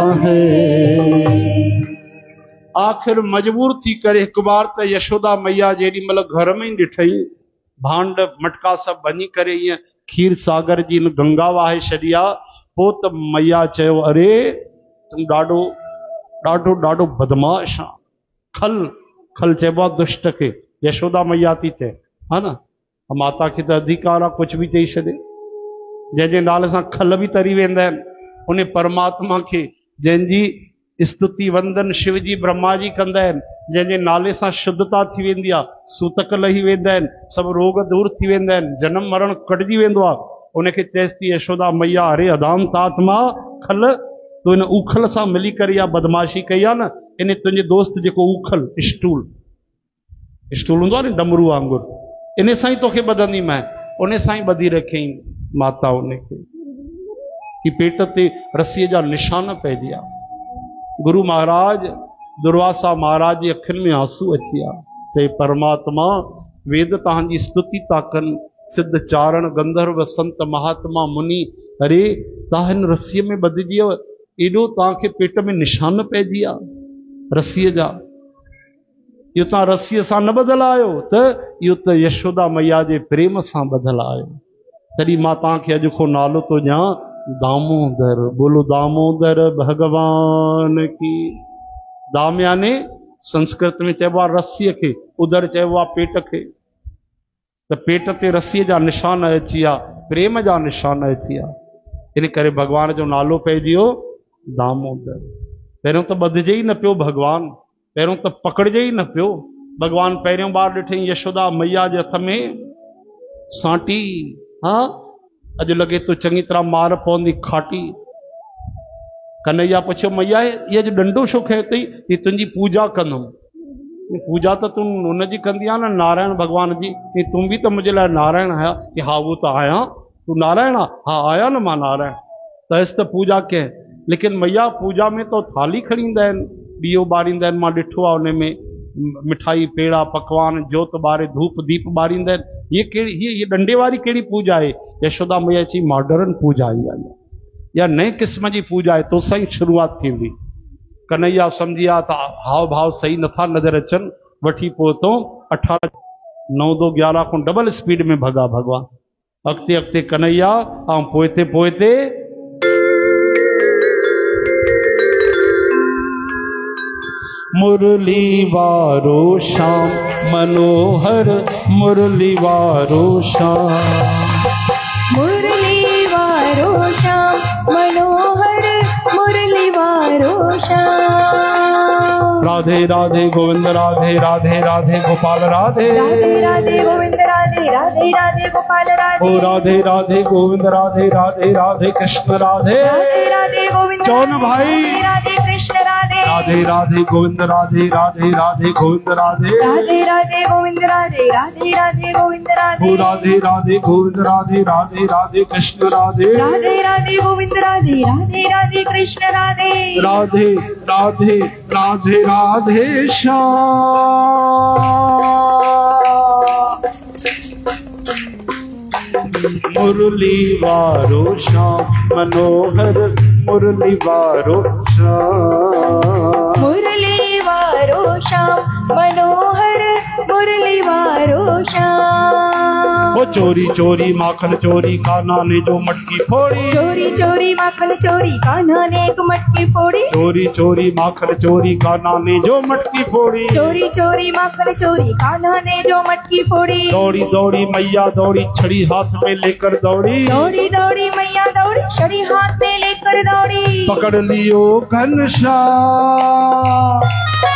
है। आखिर मजबूर थी करे हिकु बार त यशोदा मैया जेॾी महिल घर में ई ॾिठई भांड मटका सभु वञी करे ईअं खीर सागर जी इन गंगा वाहे छॾिया। पोइ त मैया चयो अरे तूं ॾाढो ॾाढो ॾाढो बदमाश आ। खल खल चइबो आहे दुष्ट खे, यशोदा मैया थी चए हा न। माता खे त अधिकार आहे कुझु बि चई छॾे। जंहिंजे नाले सां खल बि तरी वेंदा आहिनि उन परमात्मा खे जंहिंजी स्तुति वंदन शिव जी ब्रह्मा जी कंदा आहिनि, जंहिंजे नाले सां शुद्धता थी वेंदी आहे, सूतक लही वेंदा आहिनि, सभु रोग दूर थी वेंदा आहिनि, जनम मरण कटिजी वेंदो आहे। उनखे चएसि थी यशोदा मैया अरे अदांत आत्मा खल तूं इन उखल सां मिली करे इहा बदमाशी कई आहे न। इन तुंहिंजे दोस्त जेको उखल स्टूल स्टूल हूंदो आहे न डमरू वांगुरु, इन सां ई तोखे ॿधंदी मैं, उन सां ई ॿधी रखियईं माता उनखे कि पेट ते रसीअ जा निशान पइजी विया। गुरु महाराज दुर्वासा महाराज जी अखियुनि में आंसू अची विया। चई परमात्मा वेद तव्हांजी स्तुति था कनि, सिद्ध चारण गंधर्व संत महात्मा मुनि, अरे तव्हां हिन रसीअ में ॿधिजी वियो, एॾो तव्हांखे पेट में निशान पइजी विया रसीअ जा। इहो तव्हां रसीअ सां न ॿधल आहियो, त इहो त यशोदा मैया जे प्रेम सां ॿधल आहियो। तॾहिं मां तव्हांखे अॼु खो नालो थो ॾियां दामोदर। बोलो दामोदर भगवान की। दाम याने संस्कृत में चइबो आहे रसीअ खे, उदर चइबो आहे पेट खे। त पेट ते रसीअ जा निशान अची विया, प्रेम जा निशान अची विया। इन करे भगवान जो नालो पइजी वियो दामोदर। पहिरियों त ॿधिजे ई न पियो भगवान, पहिरियों त पकड़िजे ई न पियो भगवान। पहिरियों बार ॾिठई यशोदा मैया जे हथ में सांटी। हा अॼु लॻे थो चङी तरह मार पवंदी खाटी। कन्हैया पुछियो मैया ये अॼु डंडो छो खयो अथई? ही तुंहिंजी पूजा कंदुमि। पूजा त तूं हुनजी कंदी आहे न, नारायण भगवान जी। ही तूं बि त मुंहिंजे लाइ नारायण आया? कि हा उहो त आहियां। तूं नारायण आहे? हा आया न मां नारायण। त इस त पूजा कं। लेकिन मैया पूजा में तो थाली खणी ईंदा आहिनि, ॾीओ ॿारींदा आहिनि, मां ॾिठो आहे उन में मिठाई पेड़ा पकवान जोत ॿारे धूप दीप ॿारींदा आहिनि। ये कहिड़ी ये ये डंडे वारी कहिड़ी पूजा आहे? यशोदा मैया चई मॉडर्न पूजा आई आहे, या नए क़िस्म जी पूजा आहे, तोसां ई शुरूआत थींदी। कन्हैया सम्झी विया त हाव भाव सही नथा नज़र अचनि, वठी पहुतो अठारह नौ दो ग्यारह को डबल स्पीड में भगा भगवान। अॻिते अॻिते कन्हैया ऐं पोइते पोइते मुरली वारो श्याम मनोहर मुरली वारो श्याम। मुरली वारो श्याम मनोहर मुरली वारो श्याम। राधे राधे गोविंद राधे राधे राधे गोपाल राधे। राधे राधे गोविंद राधे राधे राधे गोपाल राधे। ओ राधे राधे गोविंद राधे राधे राधे कृष्ण राधे। राधे राधे गोविंद चौन भाई राधे कृष्ण राधे। राधे राधे गोविंद राधे राधे राधे गोविंद राधे। राधे राधे गोविंद राधे राधे राधे गोविंद राधे। ओ राधे राधे गोविंद राधे राधे राधे कृष्ण राधे। राधे राधे गोविंद राधे राधे राधे कृष्ण राधे। राधे राधे राधे राधे श्याम मुरली वारो श्याम मनोहर मुरली वारो श्याम। मुरली वारो श्याम मनोहर मुरली वारो श्याम। ओ चोरी चोरी माखन चोरी कान्हा ने जो मटकी फोड़ी। चोरी चोरी माखन चोरी कान्हा ने एक मटकी फोड़ी। चोरी चोरी माखन चोरी कान्हा ने जो मटकी फोड़ी। चोरी चोरी माखन चोरी कान्हा ने जो मटकी फोड़ी। दौड़ी दौड़ी मैया दौड़ी छड़ी हाथ में लेकर दौड़ी। दौड़ी दौड़ी मैया दौड़ी छड़ी हाथ में लेकर दौड़ी। पकड़ लियो घनश्याम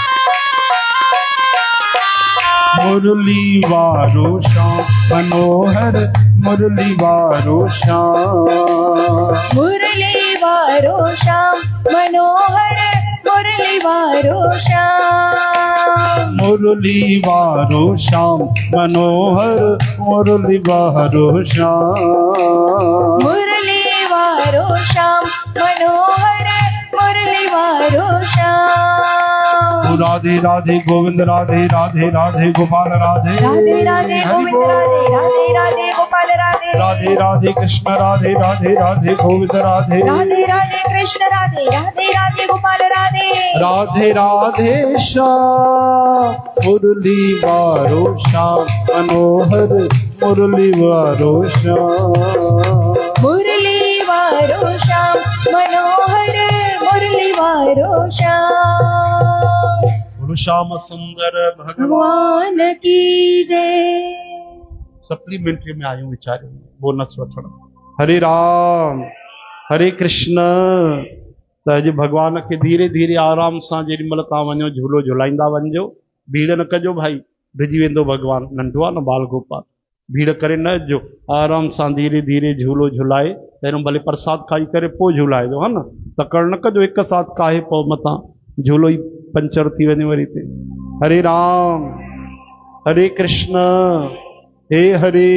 मुरली वारो श्याम मनोहर मुरली वारो श्याम। मुरली वारो श्याम मनोहर मुरली वारो श्याम। मुरली वारो श्याम मनोहर मुरली वारो श्याम। मुरली वारो श्याम मनोहर मुरली वारो श्याम। राधे राधे गोविंद राधे राधे राधे गोपाल राधे राधे राधे गोविंद राधे राधे राधे गोपाल राधे राधे राधे कृष्ण राधे राधे राधे गोविंद राधे राधे राधे कृष्ण राधे राधे राधे गोपाल राधे राधे राधे श्याम मुरली वारो श्याम मनोहर मुरली वारो श्याम मुरली वारो श्याम मनोहर मुरली वारो श्याम श्याम सुंदर भगवान भगवान की जय। सप्लीमेंट्री में आयूं विचारे बोनस वठण हरे राम हरे कृष्ण। त अॼु भगवान खे धीरे धीरे आराम सां जेॾीमहिल तव्हां वञो झूलो झुलाईंदा वञिजो, भीड़ न कजो भाई, भिजी वेंदो भगवान, नंढो आहे न बाल गोपाल, भीड़ करे न अचिजो, आराम सां धीरे धीरे झूलो झुलाए, पहिरियों भले प्रसाद खाई करे पोइ झुलाइजो, हा न, तकड़ न कजो हिकु साथ काहे पोइ मथां झूलो ई पंचर थी वञे वरी ते। हरे राम हरे कृष्ण हे हरे।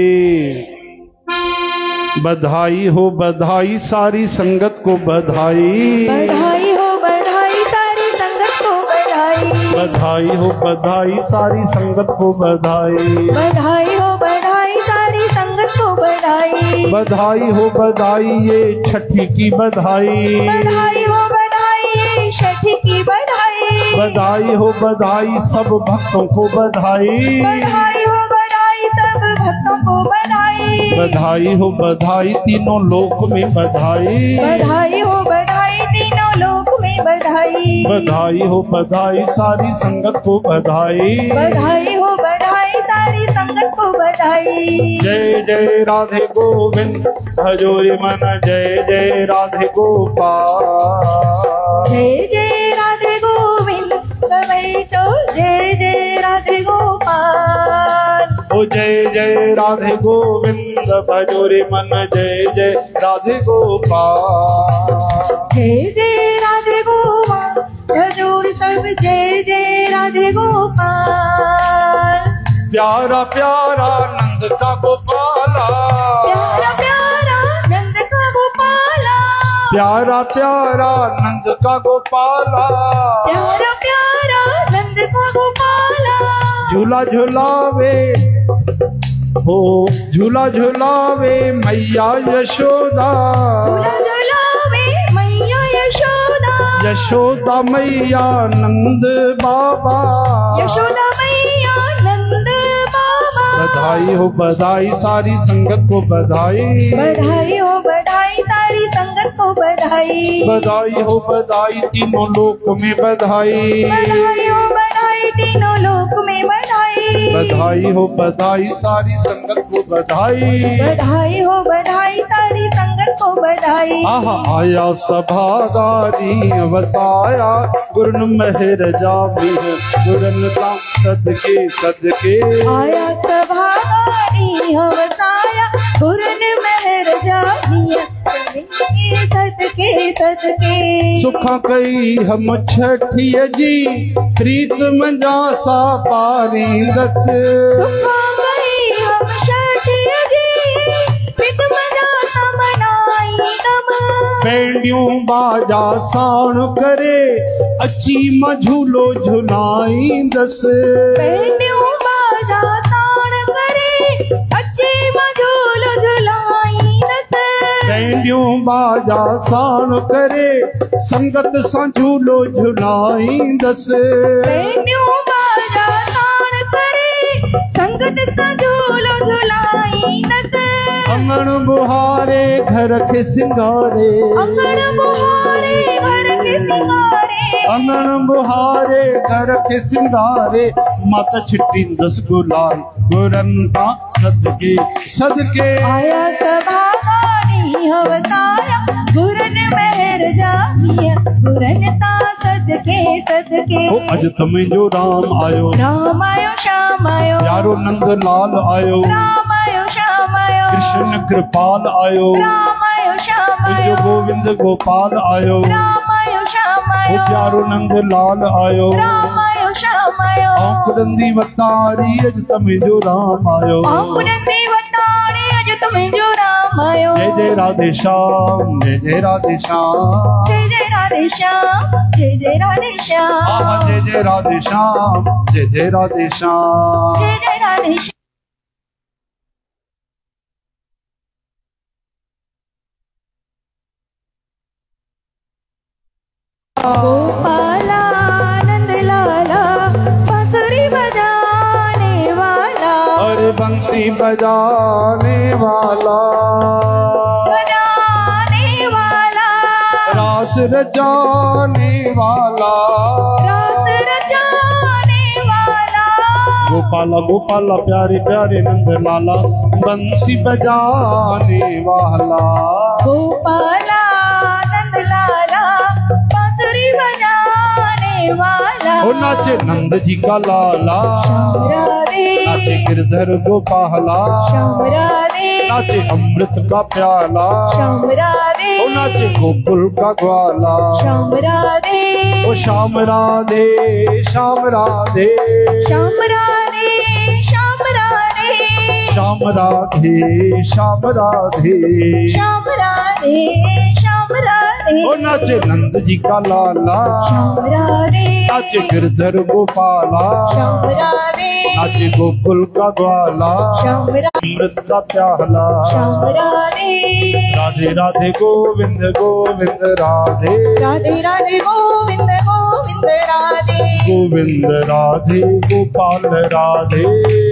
बधाई हो बधाई सारी संगत को बधाई, बधाई हो बधाई सारी संगत को बधाई, बधाई हो बधाई सारी संगत को बधाई, बधाई हो बधाई सारी संगत को बधाई, बधाई हो बधाई ये छठी की बधाई, बधाई हो बधाई ये छठी की बधाई, बधाई हो बधाई सब भक्तों को बधाई, बधाई हो बधाई सब भक्तों को बधाई, बधाई हो बधाई तीनों लोक में बधाई, बधाई हो बधाई तीनों लोक में बधाई, बधाई हो बधाई सारी संगत को बधाई, बधाई हो बधाई सारी संगत को बधाई। जय जय राधे गोविंद भजोरे मन, जय जय राधे गोपाल, जय जय राधे गोविंद समय चो, जय जय राधे गोपाल, ओ जय जय राधे गोविंद भजोरे मन, जय जय राधे गोपाल, जय जय राधे गोपाल भजोर सब, जय जय राधे गोपाल, प्यारा प्यारा नंद का गोपाला, प्यारा प्यारा नंद का गोपाला, प्यारा प्यारा नंद का गोपाला, प्यारा प्यारा नंद का गोपाला, झूला झुलावे हो झूला झुलावे मैया यशोदा, झूला झुलावे मैया यशोदा, यशोदा मैया नंद बाबा, यशोदा मैया नंद बाबा, बधाई हो बधाई सारी संगत को बधाई, बधाई हो बधाई सारी संगत को बधाई, बधाई हो बधाई तीनों लोक में बधाई, बधाई हो बधाई तीनों लोक में बधाई, बधाई हो बधाई सारी संगत को बधाई, बधाई हो बधाई सारी संगत को बधाई। आहा आया सभागारी वसाया गुरन मेहर जामी, गुरन ता सदके सदके, आया सभागारी हवसाया गुरन मेहर जामिया, सदके सदके, सुखा कई हम छठिय जी प्रीत मंजा सा पारी दस, सुखा गई हम छठिय जी प्रीत मंजा सा मनाई दम, बैंडियों बाजा साण करे अची मझूलो झुलाई दस, बैंडियों बाजा ताण करे अच्छे मझूल झुलाई दस, बैंडियों बाजा साण करे संगत सां झूलो झुलाई दस, बैंडियों बाजा ताण करे संगत सां झूलो झुलाई दस, अंगण बुहारे घर के सिंगारे, अंगण बुहारे घर के सिंगारे, अंगण बुहारे घर के सिंगारे, माता छिटींदस गुलाल गुरंता सदके सदके, आया सभागारी हवसाया गुरन मेहर जामिया, गुरन ता सदके सदके, ओ अज तमें राम आयो, राम आयो श्याम आयो, यारो नंद लाल आयो, राम आयो श्याम आयो, कृष्ण कृपाल आयो, राम आयो श्याम जो आयो, गोविंद गोपाल आयो, राम आयो श्याम ओ आयो, प्यारो नंद लाल आयो, राम आयो श्याम आयो, आंकुरंदी वतारी अज तमें राम आयो, आंकुरंदी वतारे अज तुम जो राम आयो, जय जय राधे श्याम जय जय राधे श्याम जय जय राधे श्याम जय जय राधे श्याम आहा जय जय राधे श्याम जय जय राधे श्याम जय जय राधे श्याम गोपाला नंद लाला बांसुरी बजाने वाला अरे बंसी बजाने वाला बजाने वाला रास रचाने वाला रास रचाने वाला गोपाला गोपाला प्यारे प्यारे नंद लाला बंसी बजाने वाला गोपाला नंद लाला बांसुरी बजाने वाला ओ नाचे नंद जी का लाला श्याम राधे नाचे गिरधर गोपाला श्याम राधे नाचे अमृत का प्याला श्याम राधे ओ नाचे गोकुल का ग्वाला श्याम राधे ओ श्याम राधे श्याम राधे श्याम राधे श्याम राधे श्याम राधे श्याम राधे श्याम राधे श्याम राधे ओ नाचे नंद जी का लाला श्याम राधे नाचे गिरधर गोपाला श्याम राधे नाचे गोकुल का ग्वाला श्याम राधे अमृत का प्याला श्याम राधे राधे राधे गोविंद गोविंद राधे राधे राधे गोविंद गोविंद राधे गोविंद राधे गोपाल राधे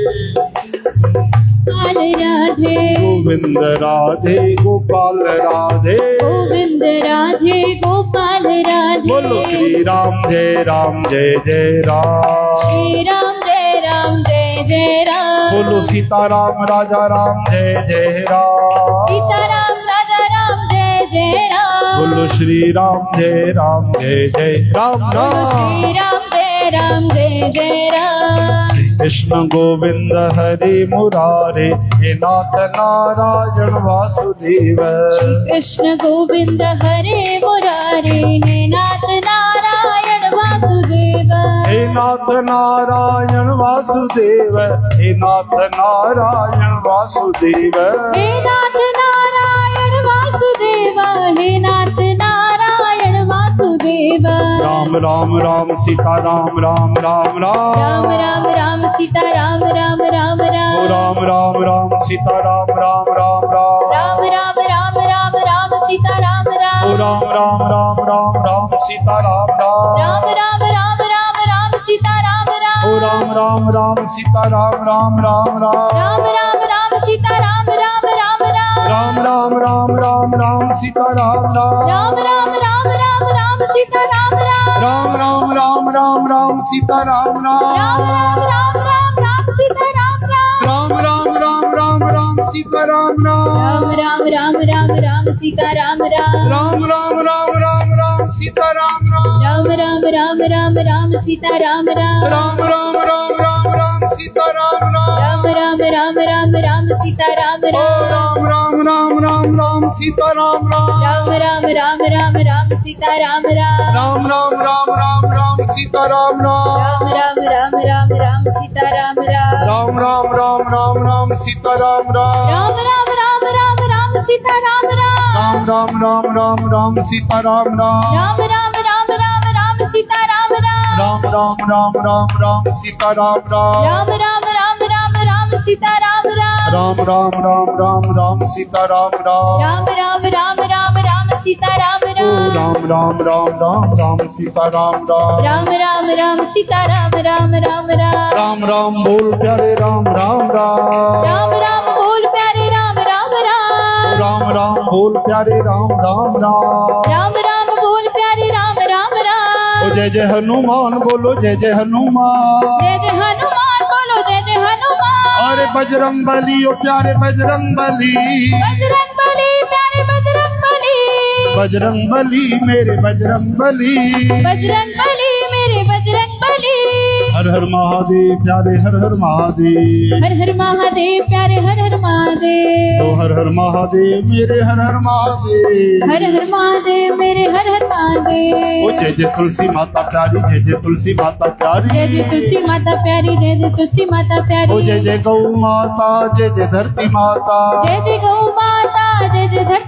गोपाल राधे गोविंद राधे गोपाल राधे गोविंद राधे गोपाल राधे बोलो श्री राम जय राम जय जय राम श्री राम जय राम जय जय राम बोलो सीता राम राजा राम जय जय राम सीता राम राजा राम जय जय राम बोलो श्री राम जय राम जय जय राम बोलो राम श्री राम जय राम जय जय राम कृष्ण गोविंद हरे मुरारे हे नाथ नारायण वासुदेव कृष्ण गोविंद हरे मुरारे हे नाथ नारायण वासुदेव हे नाथ नारायण वासुदेव हे नाथ नारायण वासुदेव हे नाथ नारायण वासुदेव हे नाथ नारायण वासुदेव राम राम राम सीता राम राम राम राम राम राम राम सीता राम राम राम ओ राम राम राम राम सीता राम राम राम राम राम राम राम राम राम सीता राम ओ राम राम राम राम राम राम सीता राम राम राम राम राम राम राम सीता राम ओ राम राम राम राम सीता राम राम राम राम राम राम राम सीता राम राम राम राम राम राम राम राम राम सीता राम राम राम राम राम राम राम सीता राम राम राम राम राम राम राम सीता राम राम राम राम राम राम राम सीता राम राम राम राम राम राम राम सीता राम राम राम राम राम राम राम सीता राम राम राम राम राम राम राम सीता राम राम राम राम राम राम राम सीता राम राम राम राम राम राम राम सीता राम राम राम राम राम राम राम सीता राम ओ राम राम राम राम राम राम सीता राम राम राम राम राम राम राम सीता राम राम राम राम राम राम राम सीता राम राम राम राम राम राम राम सीता राम राम राम राम राम राम राम सीता राम राम राम राम राम राम राम सीता राम राम राम राम राम राम राम सीता राम राम राम राम राम राम राम सीता राम राम राम राम राम राम राम सीता राम राम राम राम राम राम राम सीता राम राम राम राम राम राम राम सीता राम राम राम राम राम राम राम सीता राम ओ राम राम राम राम राम राम सीता राम राम राम राम राम सीता राम राम राम राम राम राम बोल प्यारे राम राम राम राम राम बोल प्यारे राम राम राम राम राम बोल प्यारे राम राम राम राम राम बोल प्यारे राम राम ओ राम जय जय हनुमान बोलो जय जय हनुमान जय जय हनुमान बोलो जय जय हनुमान अरे बजरंग बली ओ प्यारे बजरंग बली बजरंग बली प्यारे बजरंग बली बजरंग बली मेरे बजरंग बली बजरंग बली मेरे बजरंग बली हर हर महादेव प्यारे हर हर महादेव हर हर महादेव प्यारे हर हर महादेव ओ हर हर महादेव मेरे हर हर महादेव हर हर महादेव मेरे हर हर ओ महादेव जय जय तुलसी माता प्यारी जय जय तुलसी माता प्यारी जय जय तुलसी माता प्यारी जय जय तुलसी माता ओ प्यारी जय जय गौ माता जय जय धरती माता जय जय गौ माता जय जय धरती